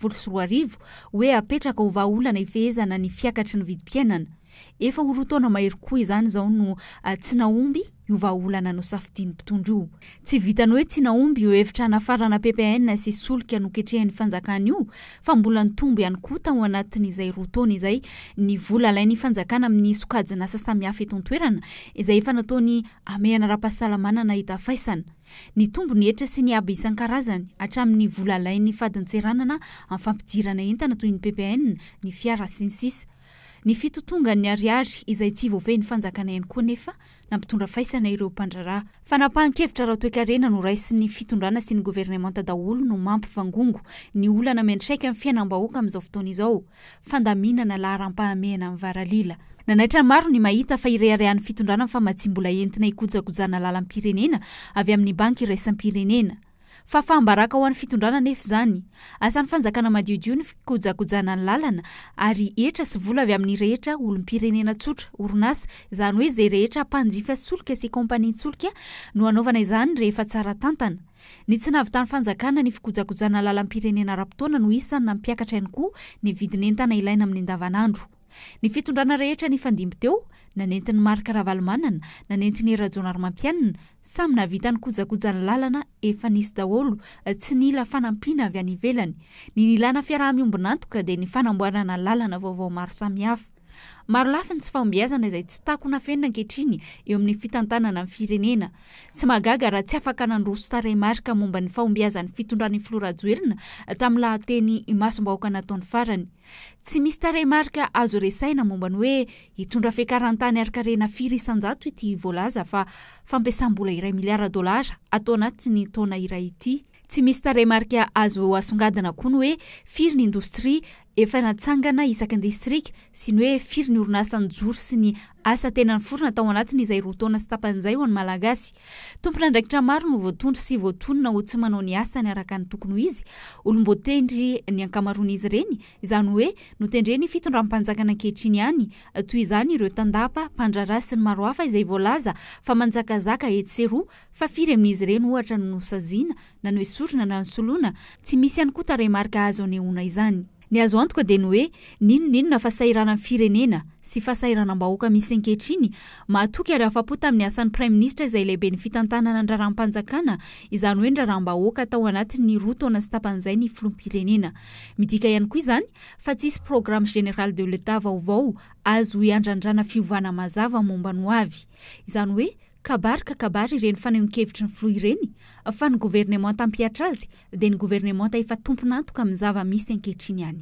2014 hoe apetraka ho vahaolana ifehezana ny fiakatry ny vidim-piainana. Efa ho roa taona mahery koa izany izao no tsy naomby io vahaolana no safidian'ny mpitondra io. Tsy vitany hoe tsy naomby io hevitra nafarana PPN sy solika no ketrehan'ny fanjakana io, fa mbola nitombo ihany koa tao anatin'izay roa taona izay ny vola lain'ny fanjakana amin'ny sokajina asa samihafa eto an-toerana izay efa nataony amehana ara-pahasalamana nahita faisana. Ny tombo ny hetra sy ny aba isan-karazany hatramin'ny vola lain'ny fadin-tseranana amin'ny fampidirana entana toy ny PPN, ny fiara sy ny sisa. Ny fitotonga ny ariary izay tsy voafehy ny fanjakana ihany koa nefa nampitondra faisana ireo mpandraraha. Fanapahan-kevitra raha-toekarena no raisin'ny fitondrana sy ny governemanta daholo no mampivangongo ny olana mentraika amin'ny fiainam-bahoaka amin'izao fotoana izao, fandaminana laharam-pahamehana amin'ny varalila. Nanaitra maro ny mahita fa ireharehan'ny fitondrana fa matsimbola entina ikojakojana lalam-pirenena avy amin'ny banky iraisam-pirenena. Fa fambaraka ho an'ny fitondrana nefa izany. Asan'ny fanjakana madiodio ny fikojakojana ny lalana ary etra sy vola avy amin'ny rehetra olom-pirenena tsotra, orinasa, izany hoe izay rehetra mpanjifa solika sy kompania-tsolika no anaovana izany rehefa tsara tantana. Ny tsy nahavitan'ny fanjakana ny fikojakojana lalam-pirenena ara-potoana no isany nampiakatra ihany koa ny vidin'entana ilaina amin'ny andavanandro. Ny fitondrana rehetra ny fandimby teo, nanentin'ny marika ravalomanana, nanentin'ny erajonary mampianina, samy nahavita ny kojakojana lalana efa nisy daholo, tsy nila fanampiana avy any ivelany. Ny nilana fiaraha-miombonantoka dia ny fanamboarana lalana vaovao maro samihafa. Maro lafiny tsy fahombiazana izay tsy takona fenina ankehitriny eo amin'ny fitantanana amin'ny firenena. Tsy mahagaga raha tsy afaka nandroso tarehimarika momba ny fahombiazan'ny fitondran'ny filoha-rajoelina tamin'ny lahateny imasom-bahoaka nataony farany. Tsy misy tarehimarika azo resaina momba ny hoe hitondra fiakaran-tany arkarena firy isan-jato ity voalaza fa fampiasam-bola iray miliara dolara atao anatin'ny taona iray ity. Tsy misy tarehimarika azo asongadina koa ny hoe firy ny indostria efa natsangana isaky ny distrika sy ny hoe firy ny orinasa ny joro sy ny asa tena ny forona tao anatiny izay roa taona sy tapan'izay ho an'ny malagasy. Tompon'andraikitra maro no voatondry sy voatonona ho tsy manao ny asany araka ny tokony ho izy, olom-boatendry ny ankamaroan'izy ireny, izany hoe notendreny fitondram-panjakana ankehitriny ihany, toy izany ireo tandapa, mpandraraha sy ny maro hafa izay voalaza fa manjakazaka etsy sy roa, fa firy amin'izy ireny ohatra no nosaziana, na ny hoe sorona na ny soloina, tsy misy ihany koa tarehimarika azo anehoana izany. Ny azo antoka dia ny hoe ninonina fahasahiranan'ny firenena sy fahasahiranam-bahoaka misy ankehitriny mahatoky ary afa-po tamin'ny asan'ny Prime Ministra izay lehibe ny fitantanana ny raharaham-panjakana, izany hoe ny raharaham-bahoaka tao anatin'ny roa taona sy tapan'izay ny filoham-pirenena. Midika ihany koa izany fa tsisy programme général de l'État vaovao azo hiandrandrana fiovana mazava momba ny ho avy. Izany hoe kabary ireny fanehoan-kevitry ny filoha ireny, fa ny governemanta ampiatra azy dia ny governemanta efa tomponantoka amin'ny zava misy ankehitriny ihany.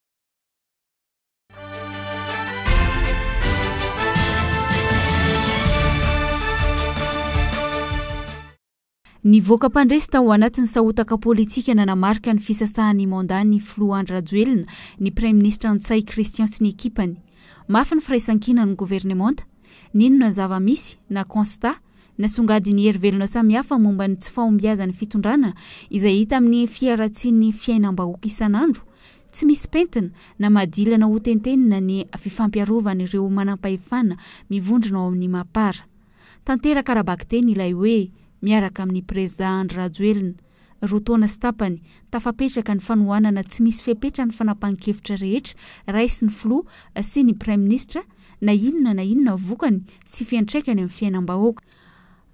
Ny voaka-pandresy tao anatin'ny sahotaka politika nanamarika ny fisasahan'ny mandat-ny filoha Andry Rajoelina, ny Prime Ministra Ntsay Christian sy ny ekipany. Mafy ny firaisan-kina ny governemanta, ninona ny zava-misy na constat nasongadiny hery-velona samihafa momba ny tsy fahombiazan'ny fitondrana izay hita amin'ny fiaratsian'ny fiainam-bahoaka isan'andro. Tsy misy pentina na madilana ho tentenina ny fifampiarovana ireo manam-pahefana mivondrona ao amin'ny mapara. Tanteraka ara-bakiteny ilay hoe miaraka amin'ny président Andry Rajoelina, roa taona sy tapany, tafapetraka ny fanohanana tsy misy fepetra ny fanapahan-kevitra rehetra, raisy ny filoha sy ny Prime Ministra na inona vokany sy fiantraikany amin'ny fiainam-bahoaka.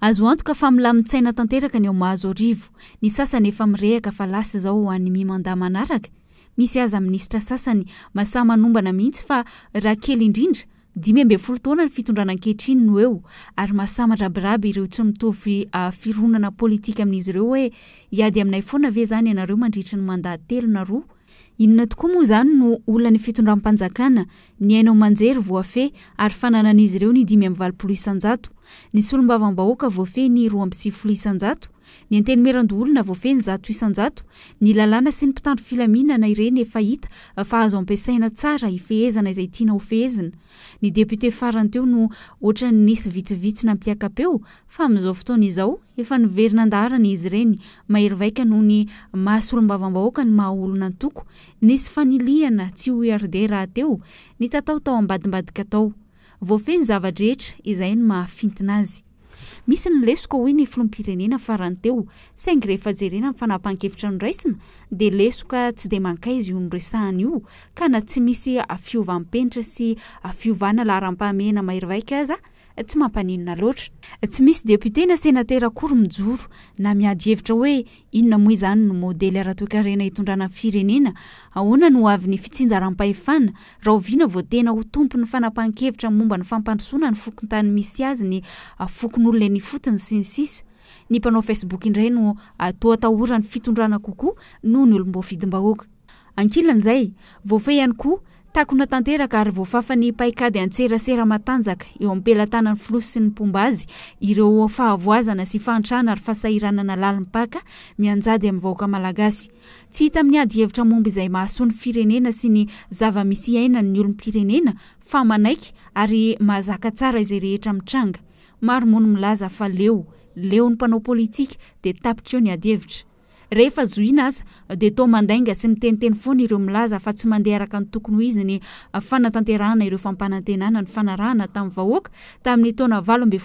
azo antoka fa milamin-tsaina tanteraka ny ao mahazo arivo ny sasany efa mirehaka fa lasa zao hoan'ny mimanda manaraka misy aza minisitra sasany masaha manombana mihitsy fa raha kely indrindra 12 taona ny fitondrana ankehitriny no eo ary masaha madrabiraby ireo tsy mitovy fironana politika amin'izy ireo hoe iady aminay foana ve zany ianareo mandritra ny mandat 3 na 2 inona tokoa moa zany no olana ny fitondram-panjakana ny ainao manjery voafe ary fananan'izy ireo ny 5.7 isan-jato ny solombavam-bahoaka voafe ny 2.7 isan-jato ny antenimeran-doolona voafe ny 100 isan-jato ny lalàna sy ny mpitandro filaminana ireny efa hita fa azo ampiasaina tsara ifehezana izay tiana ho fehezina ny député farany teo no ohatra ny nisy vitsivitsy nampiakapeo fa amin'izao fotoana izao efa niverina andaharana izy ireny mahery noho ny mahasolombavam-bahoaka ny mahaolona antoko nisy faniliana tsy ho iarde raha teo ny tatao tao ambadimbadika tao voafe ny zava-drehetra izay no mahafintina azy misy ny lesoka hoy ny filom-pirenena farany teo saingy rehefa jerena ny fanapahan-kevitra noraisina dia lesoka tsy dia mankaizy io noresahany io ka na tsy misy fiovanim-penitra sy fiovana laharam-pahamehana mahery aza tsy mampaninona loatra tsy misy député na sénateur akory mijoro na miady hevitra hoe inona moa izany no modely ara-toekarena hitondrana firenena ahoana no avy ny fitsinjaram-pahefana raha oviana vao tena ho tompo ny fanapahan-kevitra momba ny fampandrosoana ny fokon-tany misy azy ny fokon'olona ny fotony sy ny sisa ny mpanao Facebook indray no toa atahorany fitondrana kokoa noho ny olom-boafidim-bahoaka ankilan'izay voafe ihany koa takona tanteraka ary voafafa ny paikady antserasera matanjaka eo ampelantanany filosy sy ny pomba azy ireo fahavoazana sy fahantrana ary fahasahiranana lalim-paka mianjady amin'ny vahoaka malagasy tsy hita amin'ny ady hevitra momba izay mahasoa ny firenena sy ny zava-misy iainany ny olom-pirenena fa manaiky ary mahazaka tsara izay rehetra mitranga maro moa no milaza fa leo ny mpanao politika dia tapitra eo ny ady hevitra rehefa zoina aza dia toa mandainga sy miteniteny foana ireo milaza fa tsy mandeha araka ny tokony ho izy ny fanatanterahana ireo fampanantenana ny fanarahana tamin'ny vahoaka tamin'ny taona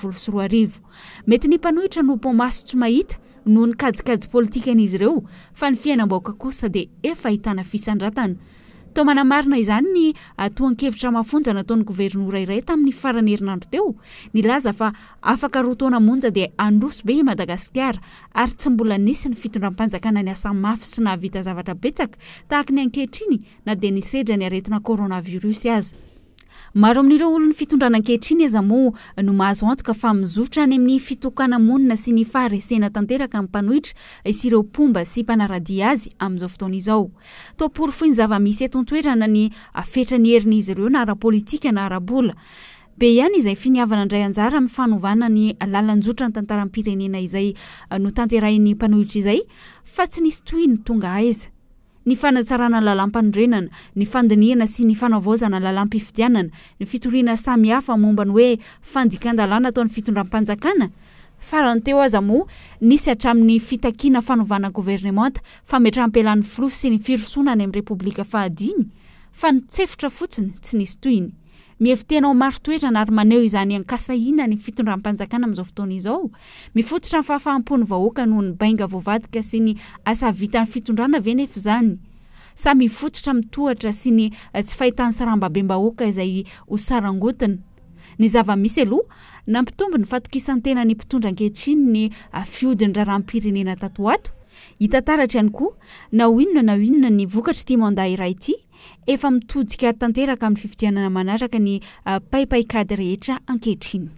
2014 mety ny mpanohitra no pomaso tsy mahita noho ny kajikajy politika an'izy ireo fa ny fiainam-bahoaka kosa dia efa hitana fisandratana toa manamarina izany ny atoan-kevitra mafonja nataon'ny gouvernoura iray tamin'ny farany herinandro teo nilaza fa afaka roa taona monja dia androso be i Madagasikara ary tsy mbola nisy ny fitondram-panjakana ny asa mafy sy nahavita zavatra betsaka tahaka ny ankehitriny na dia nisedra ny aretina coronavirus aza maro amin'ireo olona fitondrana ankehitriny aza moa no mahazo antoka fa mizotra any amin'ny fitokana monina sy ny faharesena tanteraka ny mpanohitra sy ireo pomba sy mpanaradia azy amin'izao fotoana izao toa porofoiny zava-misy eto an-toerana ny afetra ny herin'izy ireo na ara-politika na ara-bola be ihany izay finiavana indray anjara amin'ny fanovana ny lalanjotra ny tantaram-pirenena izay no tanterahin'ny mpanohitra izay fa tsy nisy tohiny tonga aiza ny fanatsarana lalam-pandrenana ny fandiniana sy ny fanavaozana lalam-pifidianana ny fitoriana samy hafa momba ny hoe fandikan-dalàna ataon'ny fitondram-panjakana farany teo aza moa nisy hatramin'ny fitakiana fanovana gouvernemanta fametram-pelan'ny filosy sy ny firosoana any amin'ny repoblika fahadimy fa nitsefitra fotsiny tsy nisy tohiny miefitenao maro toerana ary maneho izany ankasahina ny fitondram-panjakana amin'izao fotoana izao mifototra ny fahafahampony vahoaka noho ny bainga voavadika sy ny asa vita ny fitondrana ve nefa izany samy mifototra mitohatra sy ny tsy fahitany sarambabem-bahoaka izay ho sarangotina ny zava-misy aloha nampitombo ny fatokisantena ny mpitondra ankehitriny ny fiodiny raharam-pirenena tato ato hita taratra ihany koa na inona ny vokatra ity mandat iray ity efa mitodika tanteraka amin'ny fifidianana manaraka ny paipaikady rehetra ankehitriny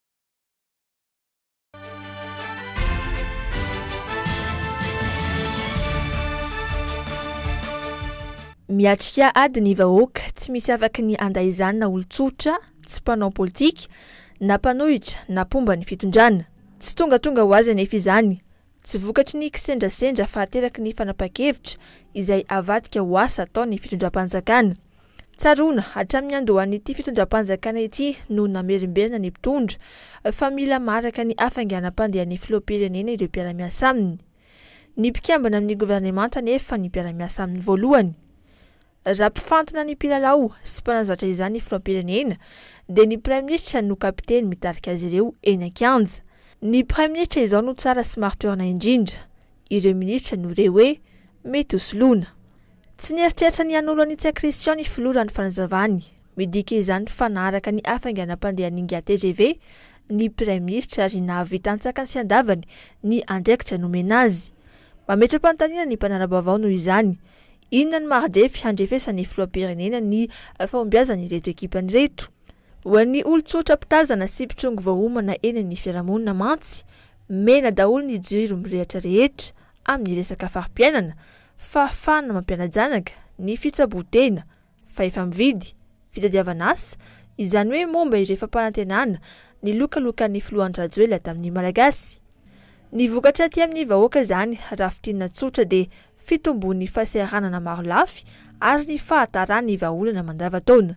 miatrika ady ny vahoaka tsy misy afaka ny andaizany na olon-tsotra tsy mpanao politika na mpanohitra na pomba ny fitondrana tsy tongatonga ho azy anefa izany tsy vokatry ny kisendrasendra fahateraky ny fanapa-kevitra izay avadika ho asa ataony fitondram-panjakana tsarona hatramin'ny andohan'ity fitondram-panjakana ity no namerimberina ny mpitondra fa mila maraka ny afanganam-pandehan'ny filoham-pirenena ireo mpiara-miasa aminy ny mpikambana amin'ny gouvernemanta nefa ny mpiara-miasa aminy voalohany raha mpifantana ny mpilalao sy mpanazatra izany filoham-pirenena dia ny praiminisitra no kapiteny mitarika azy ireo eny an-kianja ny praiminisitra izao no tsara sy martoerina indrindra ireo ministra no re hoe mety hosoloana tsy nieritreritra ny an'olo anitsy Kristian ny filora ny fanazavany midika izany fanaraka ny afanganam-pandehan'inga TGV ny Premier Ministre ary nahavitan-tsakany sy andavany ny andraikitra nomena azy. Mametra-panontaniana ny mpanara-baovao noho izany. Inona ny maridefy handrefesan'ny filoham-pirenena ny fahombiazana ireto ekipany reto? Ho an'ny olon-tsotra mpitazana sy mpitrongo vahoomana eny amin'ny fiarahamonina mantsy, mena daholo ny jiro mirehatra rehetra amin'ny resaka fari-piainana, fahafahana mampiana-janaka, ny fitsaboatena, fahefa-mividy, fitadiavana asa, izany hoe momba ireo fampanantenana, ny lokalokan'ny filohan'ny Rajoelina tamin'ny Malagasy. Ny vokatra aty amin'ny vahoaka izany rafitinina tsotra dia fitombon'ny fahasahiranana maro lafy ary ny fahatarany vahaolana mandavan-taona.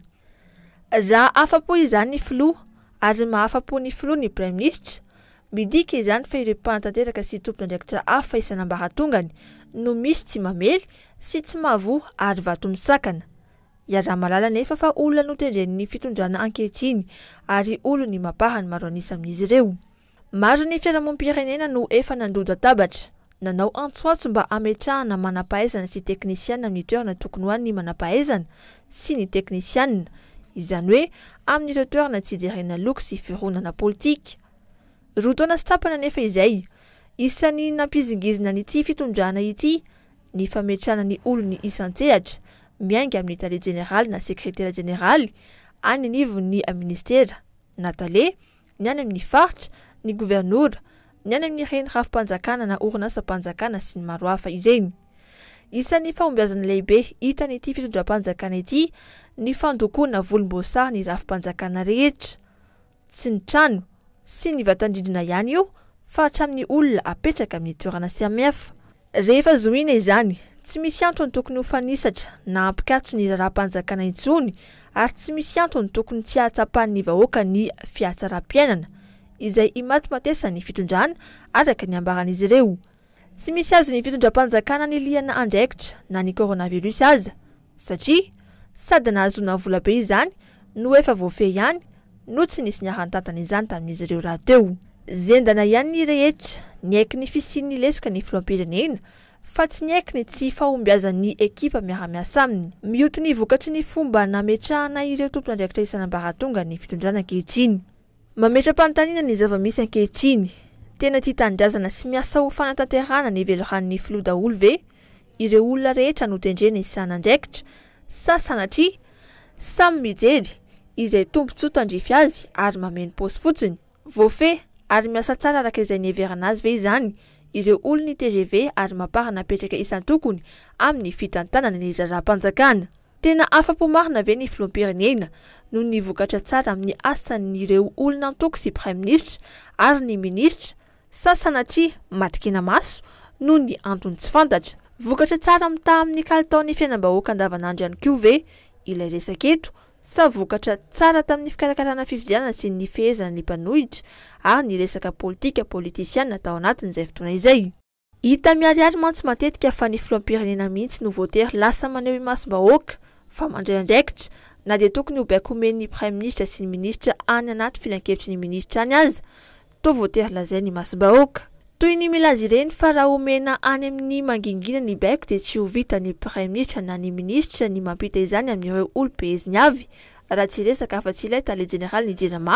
Raha afa-po izany ny filoha ary mahafa-po ny filoha ny Premier Ministre, midika izany fa ireo mpanatanteraka sy tompon'andraikitra hafa isan'ambaratongany no misy tsy mamely sy tsy mahavoa ary vato misakana. Iaraha malala nefa fa olona no tendren'ny fitondrana ankehitriny ary olony mapahany maro anisa amin'izy ireo. Maro ny fiarahamonim-pirenena no efa nandodo atabatra, nanao antsoatso mba ametrahana manam-pahaizana sy teknisiana amin'ny toerana tokony hoan'ny manam-pahaizana sy ny teknisiana, izany hoe amin'ireo toerana tsy jerena loko sy fironana politika. Roa taona sy tapana nefa izay, isan'ny nampizingizina n'ity fitondrana ity ny fametrahana ny olony isan-tsehatra miainga amin'ny tale jeneraly na sekretera jeneraly, any anivon'ny ministera, na tale, ny any amin'ny faritra, ny gouvernoura, ny any amin'ny reny rafim-panjakana na orinasa-panjakana sy ny maro hafa ireny. Isan'ny fahombiazana lehibe hita n'ity fitondram-panjakana ity ny fandokoana volomboasary ny rafim-panjakana rehetra, tsy ny trano sy ny vatandrindrina ihany io fa hatramin'ny olona apetraka amin'ny toerana samihafa. Rehefa zohina izany, tsy misy antony tokony ho fanisatra na ampikatso ny raharaham-panjakana intsony ary tsy misy antony tokony tsy ahatsapan'ny vahoaka ny fiatsaram-piainana izay imaty matesa ny fitondrana araka ny ambaran'izy ireo. Tsy misy azo ny fitondram-panjakana ny liana andraikitra na ny coronavirus aza, satria sady nahazoana vola be izany no efa voafehy ihany no tsy nisy niarantantana izany tamin'izy ireo raha teo. Zendana ihany ny rehetra, ny aiky ny fisian'ny lesoka ny filoham-pirenena, fa tsy ny aiky ny tsy fahombiazan'ny ekipa miara-miasa aminy. Mioty ny vokatry ny fomba nametrahana ireo tompon'andraikitra isan'ambaratonga ny fitondrana ankehitriny. Mametra-panontaniana ny zava-misy ankehitriny, tena tia tandrazana sy miasa ho fanatanterahana ny veloran'ny filoha daholo ve? Ireo olona rehetra no tendrena isan'andraikitra, sa sanatria samy mijery izay tombontsoa tandrify azy ary mameno paosy fotsiny, voafehy ary miasa tsara araka izay nieverana azy ve izany ireo olony TGV ary mapahana apetraka isan-tokony amin'ny fitantanana ny raharaham-panjakana. Tena afa-po marina ve ny filoham-pirenena noho ny vokatra tsara amin'ny asan'ireo olona antoko sy Premier Ministre ary ny Ministra, sa sanatria matikina maso noho ny antony tsy fantatra. Vokatra tsara mitaha amin'ny kalitaon'ny fiainam-bahoaka andavanandro ihany koa ve ilay resaka eto, sa vokatra tsara tamin'ny fikarakarana fifidianana sy ny fehezana ny mpanohitra ary ny resaka politika politisiana tao anatin'izay fotoana izay. Hita miharihary mantsy matetika fa ny filoham-pirenena mihitsy no voatery lasa maneho imasom-bahoaka fa mandray andraikitra, na dia tokony ho baiko omen'ny Premier Ministre sy ny Ministra any anaty filan-kevitry ny Ministra any aza, to voatery lazay ny imasom-bahoaka. Toy ny milaza ireny fa raha omena any amin'ny mangingina ny baiko dia tsy ho vita ny Premier Ministre na ny Ministra ny mampita izany amin'ireo olo-beheziny avy, raha tsy resaka afa-tsy ilay tale jeneraly ny Jirama,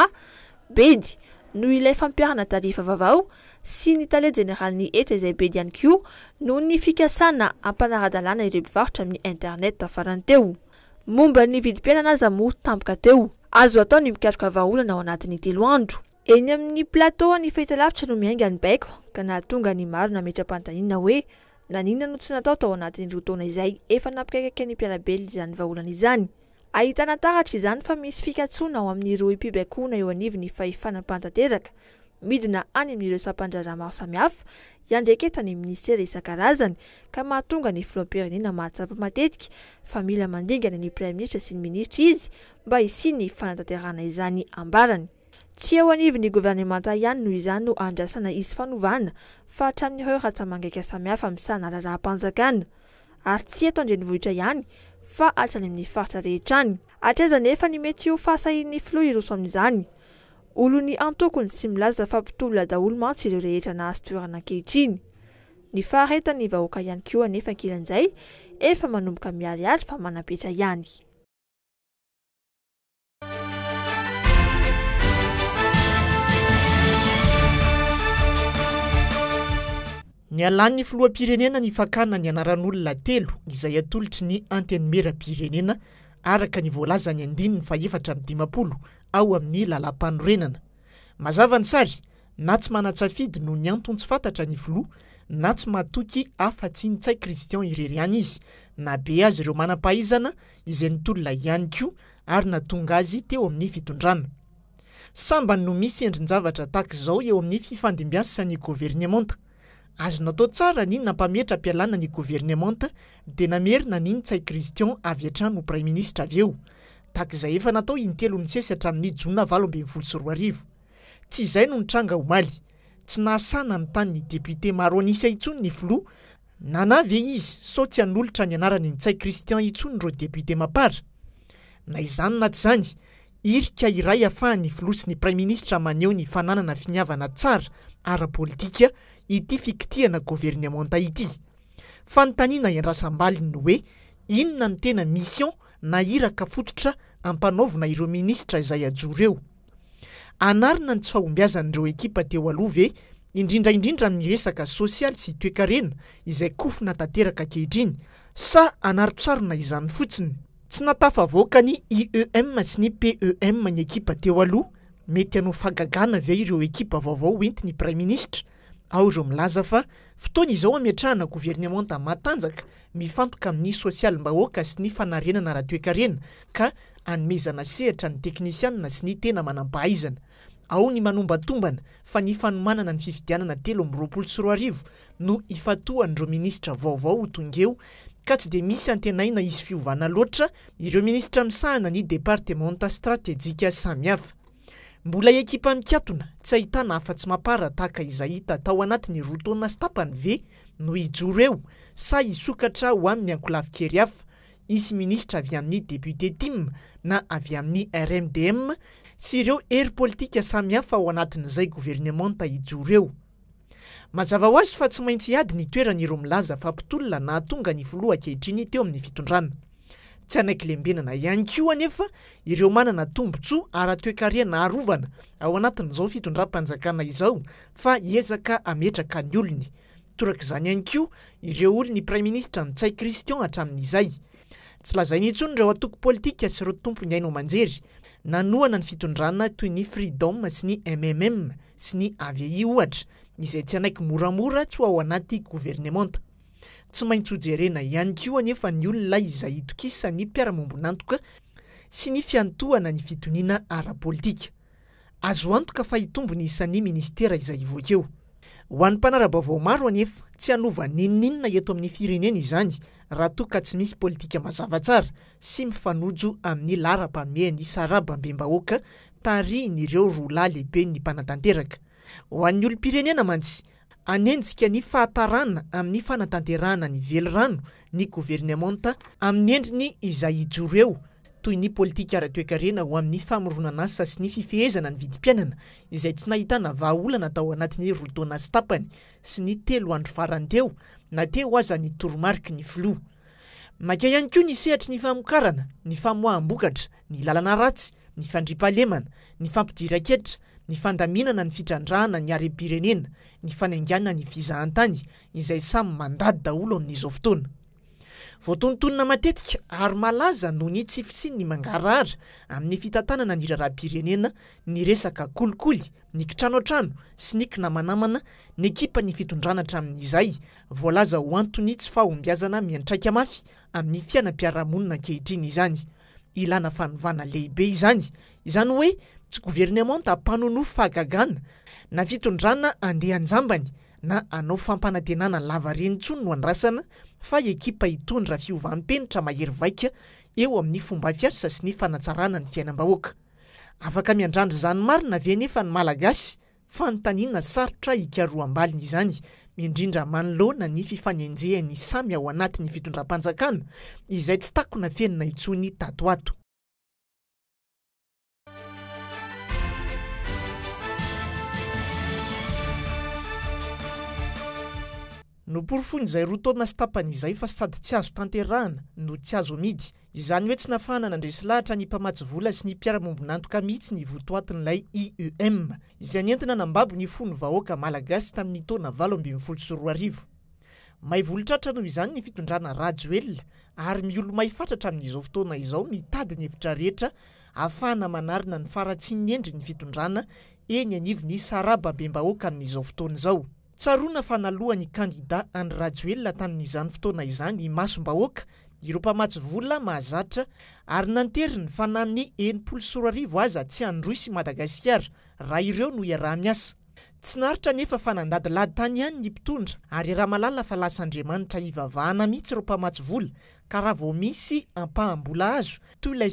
bedy no ilay fampiarana tarifa vaovao sy ny tale jeneraly ny etra izay bedy ihany koa noho ny fikasana ampanara-dalàna ireo mpivarotra amin'ny internet tafarany teo. Momba ny vidim-piainana aza moa tampoka teo, azo atao ny mikaroka vahaolana ao anatin'ny 3 andro. Eny amin'ny plateau ny fahitalavitra no miainga ny baiko ka nahatonga ny maro nametra-panontaniana hoe nanina no tsy natao tao anatin'ny 2 taona izay efa nampikaikaiky ny mpiarabelona izany vahaolana izany. Ahitana taratra izany fa misy fikatsoana ao amin'ny roa impibaikoana eo anivon'ny fahefanam-pantanteraka midina any amin'ireo sampan-draharaha maro samihafa iandraiketany ministera isan-karazany ka mahatonga ny filoham-pirenena mahatsapa matetika fa mila mandingana ny Premier Ministre sy ny Ministra izy mba hisiany fanatanterahana izany ambarany. Tsy eo anivon'ny gouvernemanta ihany no izany no andrasana izy fanovana fa hatramin'ireo ratsamangaika samihafa misana raharaham-panjakana ary tsy eto andrenivohitra ihany fa hatrany amin'ny faritra rehetra any. Hatraiza nefa ny mety ho fahasahin'ny filoha iroso amin'izany. Olony antokony sy milaza fa mpitolona daholo mantsy ireo rehetra nahazo toerana ankehitriny. Ny faharetany vahoaka ihany koa anefa ankilan'izay efa manomboka miharihary fa manapetra ihany. Ny alan'ny filoham-pirenena ny fakana ny anaran'olona 3 izay atolotry ny antenimera-pirenena araka ny voalaza ny 7/20 ao amin'ny lalam-panorenana. Mazava ny sary, na tsy manatsafidy no ny antony tsy fantatra ny filoha, na tsy matoky afa-tsy ny tsay Kristian irery ihany izy, na be azy ireo manam-pahaizana izay nitolona ihany koa ary natonga azy teo amin'ny fitondrana. Sambany no misy endrin-javatra tahaka izao eo amin'ny fifandimbiasan'ny gouvernemanta. Azo natao tsara ny nampametra-pialana ny gouvernemanta dia namerina ny tsay Kristian avy hatrany ho praiminisitra avy eo, tahaka izay efa natao intelo nisesy hatramin'ny Jona 2024. Tsy izay no nitranga omaly, tsy nahasana ny tany ny député maro anisa intsony ny filoha, nanavy izy sao tsy hanolotra ny anarany ny tsay Kristian intsony ireo député mapara. Na izany na tsy izany, irika iray ahafahan'ny filoha sy ny praiminisitra maneho ny fananana finiavana tsara ara-politika ity fikitihana gouvernemanta ity. Fanontaniana iandrasam-baliny hoe inona ny tena mission na iraka fototra ampanaovina ireo ministra izay ajoro eo. Anarina ny tsy fahombiazan'ireo ekipa teo aloha ve, indrindraindrindra amin'ny resaka sosialy sy toe-karena izay kofina tanteraka ankehitriny, sa anaro-tsarona izany fotsiny. Tsy natafavoaka ny IEM sy ny PEM ny ekipa teo aloha, mety hanao fagagana ve ireo ekipa vaovao entiny praiminisitra. Ao ireo milaza fa fotoana izao ametrahana gouvernemanta matanjaka mifantoka amin'ny sosialim-bahoaka sy ny fanarenana ara-toe-karena ka anomezana sehatra ny teknisianina sy ny tena manam-pahaizana. Ao ny manombantombana fa ny fanomanana ny fifidianana 3/24 no ifatohan'ireo ministra vaovao ho tonga eo, ka tsy dia misy antenaina isy fiovana loatra ireo ministra misahana ny departementa stratejika samihafa. Mbola ekipa mikatona, tsy ahitana afa-tsy mapara tahaka izay hita tao anatin'ny 2 taona sy tapany ve no ijoro eo, sa hisokatra ho amin'ny ankolavi-kery hafa, isy ministra avy amin'ny député TIM na avy amin'ny RMDM sy ireo hery politika samihafa ao anatin'izay gouvernemanta ijoro eo. Mazava ho azy fa tsy maintsy hiady ny toeran'ireo milaza fa mpitolona na tonga ny filoha ankehitriny teo amin'ny fitondrana. Tsy anaiky lembenana ihany koa anefa ireo manana tombotsoa ara-toe-karena arovana ao anatin'izao fitondram-panjakana izao fa hiezaka ametraka ny olony. Torak'izany ihany koa ireo olony praiminisitra ny tsay Kristian hatramin'izay. Tsy lazainy intsony ireo atoko politika sy ireo tompony aino manjery nanohana ny fitondrana toy ny Freedom sy ny MMM sy ny AVI ohatra, izay tsy anaiky moramora tsy ho ao anaty gouvernemanta. Tsy maintsy hojerena ihany koa anefa ny olona izay itokisa ny mpiara-mombonantoka sy ny fiantohana ny fitoniana ara-politika. Azo antoka fa hitombo ny isan'ny ministera izay ivoakeo. Ho an'ny mpanara-baovao maro anefa tsy hanova ninninona eto amin'ny firenena izany raha toa ka tsy misy politika mazava tsara sy mifanojo amin'ny laharam-pamehan'ny sarabam-bem-bahoaka tarihin'ireo rola lehibe ny mpanatanteraka. Ho an'ny olom-pirenena mantsy, anenjika ny fahatarana amin'ny fanatanterahana ny velorano ny gouvernemanta amin'ny endriny izay ijoro eo, toy ny politika ara-toe-karena ho amin'ny famoronana asa sy ny fifehezana ny vidim-piainana izay tsy nahitana vahaolana tao anatin'ny 2 taona sy tapany sy ny 3 andro farany teo na teo aza ny toromarika ny filoha. Maka ihany koa ny sehatry ny famokarana, ny famoaham-bokatra, ny lalana ratsy, ny fandriampahalemana, ny fampidiran-ketra, ny fandaminana ny fitrandrahana ny harem-pirenena, ny fanainganana ny fizahan-tany izay samy mandady daholo amin'izao fotoana. Voatontonona matetika ary malaza noho ny tsy fisiny ny mangarahara amin'ny fitantanana ny raharaham-pirenena, ny resaka kolikoly, ny kitrano-trano sy ny kinamanamana ny ekipa ny fitondrana hatramin'izay, voalaza ho antony tsy fahombiazana miantraika mafy amin'ny fiainam-piarahamonina ankehitriny izany. Ilana fanovana lehibe izany hoe tsy gouvernemanta hampanono fahagagana na fitondrana andeha anjambany na anao fampanantenana lavareny tsony no andrasana, fa ekipa hitondra fiovam-penitra mahery vaika eo amin'ny fomba fiasa sy ny fanatsarana ny fiainam-bahoaka. Afaka miandrandry izany marina ve nefa ny malagasy? Fanontaniana sarotra hikaroam-baliny izany, indrindra manoloana ny fifanenjehany samy ao anatin'ny fitondram-panjakana izay tsy takona fenina intsony tatoato. No porofony izay 2 taona sy tapany izay fa sady tsy azo tanterahana no tsy azo amidy izany hoe tsy nafana nandresy lahatra ny mpamatsy vola sy ny mpiara-mombonantoka mihitsy ny votoatin'ilay IEM izay nentina nambabo ny fony vahoaka malagasy tamin'ny taona 2024 may volotratra noho izany ny fitondrana rajoelona ary miolo-may fatratra amin'izao fotoana izao mitady ny hevitra rehetra ahafahana manarina ny faratsiny ny endry ny fitondrana eny anivony sarababem-bahoaka amin'izao fotoana izao. Tsaroana fa nalohany kandida any rajoelona tamin'izany fotoana izany masom-bahoaka ireo mpamatsy vola mahazatra ary nanteriny fa na amin'ny 74 aza tsy androisy Madagasikara raha ireo no iaraha miasa. Tsy naritra nefa fa nandadilady tany ihany ny mpitondra ary raha malala fa lasa Andriamanitra hivavahana mihitsy ireo mpamatsy vola ka raha vao misy ampahambola azo toy ilay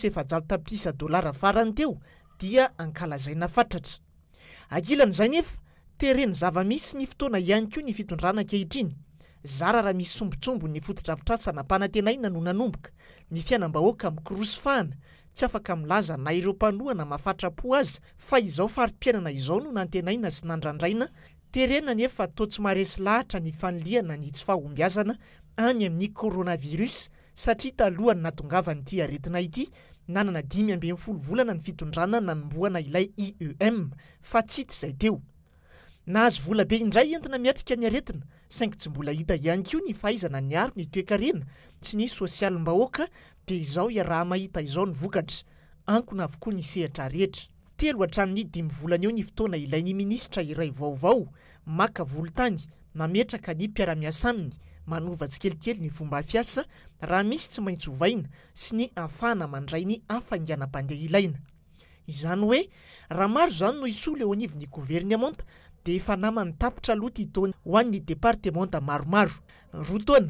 $750 farany teo dia ankalazaina fatratra. Ankilan'izay nefa tereny zava-misy ny fotoana ihany koa ny fitondrana ankehitriny. Zara raha misy sombotsombo ny fotodrafitrasa mpanantenaina no nanomboka ny fiainam-bahoaka mikorosofahana tsy afaka milaza na ireo mpanohana mafatrapo azy fa izao farim-piainana izao no nantenaina sy nandrandraina terena nefa toa tsy maresy lahatra ny faniliana ny tsy fahombiazana any amin'ny coronavirus satria talohany natongavany ity aretina ity nanana 5 volana ny fitondrana nanomboana ilay IEM fa tsy hita izay teo. Nahazo vola be indray entina miatrika ny aretina saingy tsy mbola hita ihany koa ny fahaizana ny aro ny toe-karena sy ny sosialim-bahoaka dia izao iaraha mahita izao ny vokatra ankona avokoa ny sehatra rehetra. 3 hatramin'ny 5 volana eo ny fotoana ilain'ny minisitra iray vaovao maka volotany mametraka ny mpiara-miasa aminy manova tsikelikely ny fomba fiasa raha misy tsy maintsy hovaina sy ny ahafahana mandray ny hafainganam-pandeha ilaina. Izany hoe raha maro izany no isolo eo anivon'ny gouvernemanta dia efa namany tapitra loty itony ho an'ny departemanta maromaro. 2 taona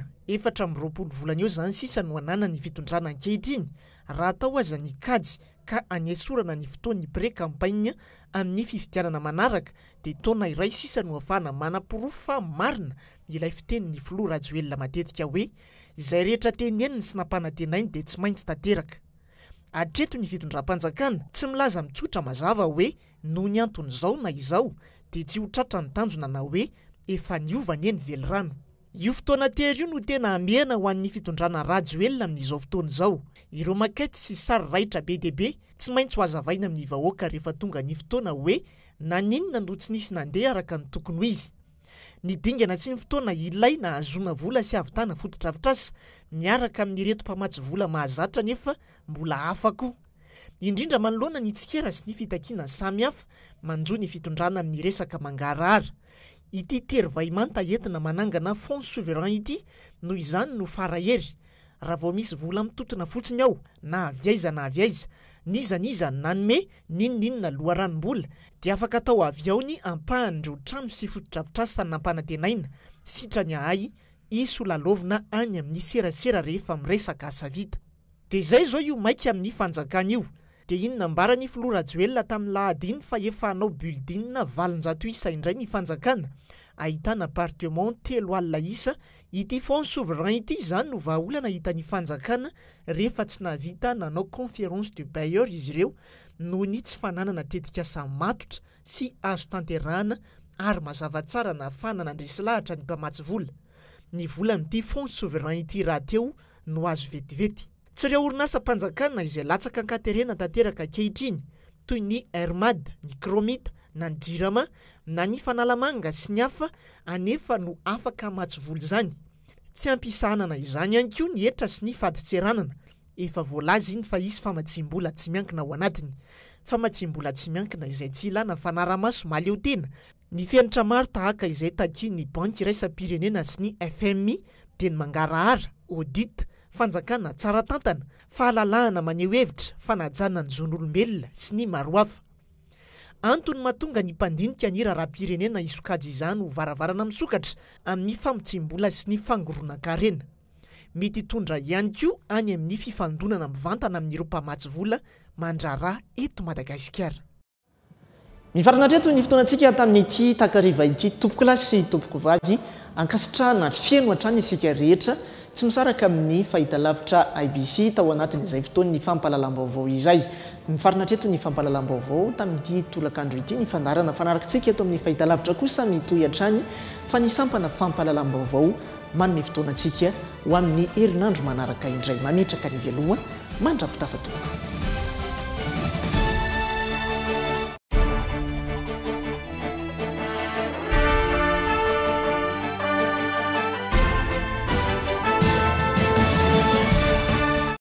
420 volana eo izany sisa no anana ny fitondrana ankehitriny raha atao aza ny kajy ka anesorana ny fotoan'ny pré-campagne amin'ny fifidianana manaraka dia taona iray sisa no ahafahana manam-porofo fa marina ilay fitenin'ny filoha rajoelona matetika hoe izay rehetra teneniny sy nampanantenainy dia tsy maintsy tanteraka. Hatreto ny fitondram-panjakana tsy milaza mitsotra mazava hoe noho ny anton'izao na izao dia tsy ho tratra ny tanjona na hoe efa niovany eny velirano. Io fotoana tery io no tena amiana ho an'ny fitondrana rajoelona amin'izao fotoana izao. Ireo makety sy sary raitra be dia be tsy maintsy ho azavaina amin'ny vahoaka rehefa tonga ny fotoana hoe naninona no tsy nisy nandeha araka ny tokony ho izy. Ny dingana tsy ny fotoana ilaina ahazoana vola sy havitana fotodrafitrasa miaraka amin'ireto mpamatsy vola mahazatra nefa mbola hafa koa. Indrindra manoloana ny tsikera sy ny fitakiana samihafa manjo ny fitondrana amin'ny resaka mangarahara. Ity tery-vaimanta entina manangana fonds souverain ity noho izany no farahery. Raha vao misy vola mitotona fotsiny ao na aviaiza na aviaiza niza nanome ninona loharanom-bola dia afaka atao avy ao ny ampahan'ireo trano sy fotodrafitrasa nampanantenaina sitrany ahay isolalovina any amin'ny serasera rehefa miresaka asa vita. Dia izay izao io maika amin'ny fanjakana io. Dia inona mbarany filoha rajoelona tamin'ny lahadiny fa efa hanao building 700 isa indray ny fanjakana ahitana appartement 3 alina isa. Ity fonds souverain ity izany no vahaolana hitan'ny fanjakana rehefa tsy navita nanao conférence de bailleur izy ireo noho ny tsy fananana tetikasa matotra sy azo tanterahana ary mazava tsara na ahafahana nandresy lahatra ny mpamatsy vola. Ny vola amin'ity fonds souverain ity raha teo no azo vetivety. Tsy ireo orinasa mpanjakana izay latsaka ankaterena tanteraka ankehitriny toy ny Hermad, ny Kromita, na ny Jirama, na ny Fanalamanga sy ny hafa anefa no afaka matsy vola izany. Tsy ampisahanana izany ihany koa ny hetra sy ny faditseranana. Efa voalaza iny fa isy famatsim-bola tsy miankina ao anatiny. Famatsim-bola tsy miankina izay tsy ilana fanaramaso maleo tena. Ny fianatra maro tahaka izay takian'ny banky iraisam-pirenena sy ny FMI dia ny mangarahara, audit, fanjakana tsara tantana, fahalalahana maneho hevitra, fanajana ny zon'olombelona sy ny maro hafa. Antony mahatonga ny mpandinika ny raharaham-pirenena isokajy izany ho varavarana misokatra amin'ny famotsim-bola sy ny fangoronan-karena. Mety hitondra ihany koa any amin'ny fifandonana mivantana amin'ireo mpamatsy vola mandraraha eto Madagasikara. Mifarana treto ny fotoanantsika tamin'ity takariva ity tompoko lahy sy tompoko vavy ankasitrahana feno hatrany isika rehetra tsy misaraka amin'ny fahitalavitra IBC tao anatin'izay fotoany ny fampahalalam-baovao izay. Mifarana treto ny fampahalalam-baovao tamin'ity tolakandro ity ny fandarana fanarakitsika eto amin'ny fahitalavitra kosa mitohy hatrany fa ny sampana fampahalalam-baovao manome fotoanantsika ho amin'ny herinandro manaraka indray mametraka ny veloha mandrapitafatoko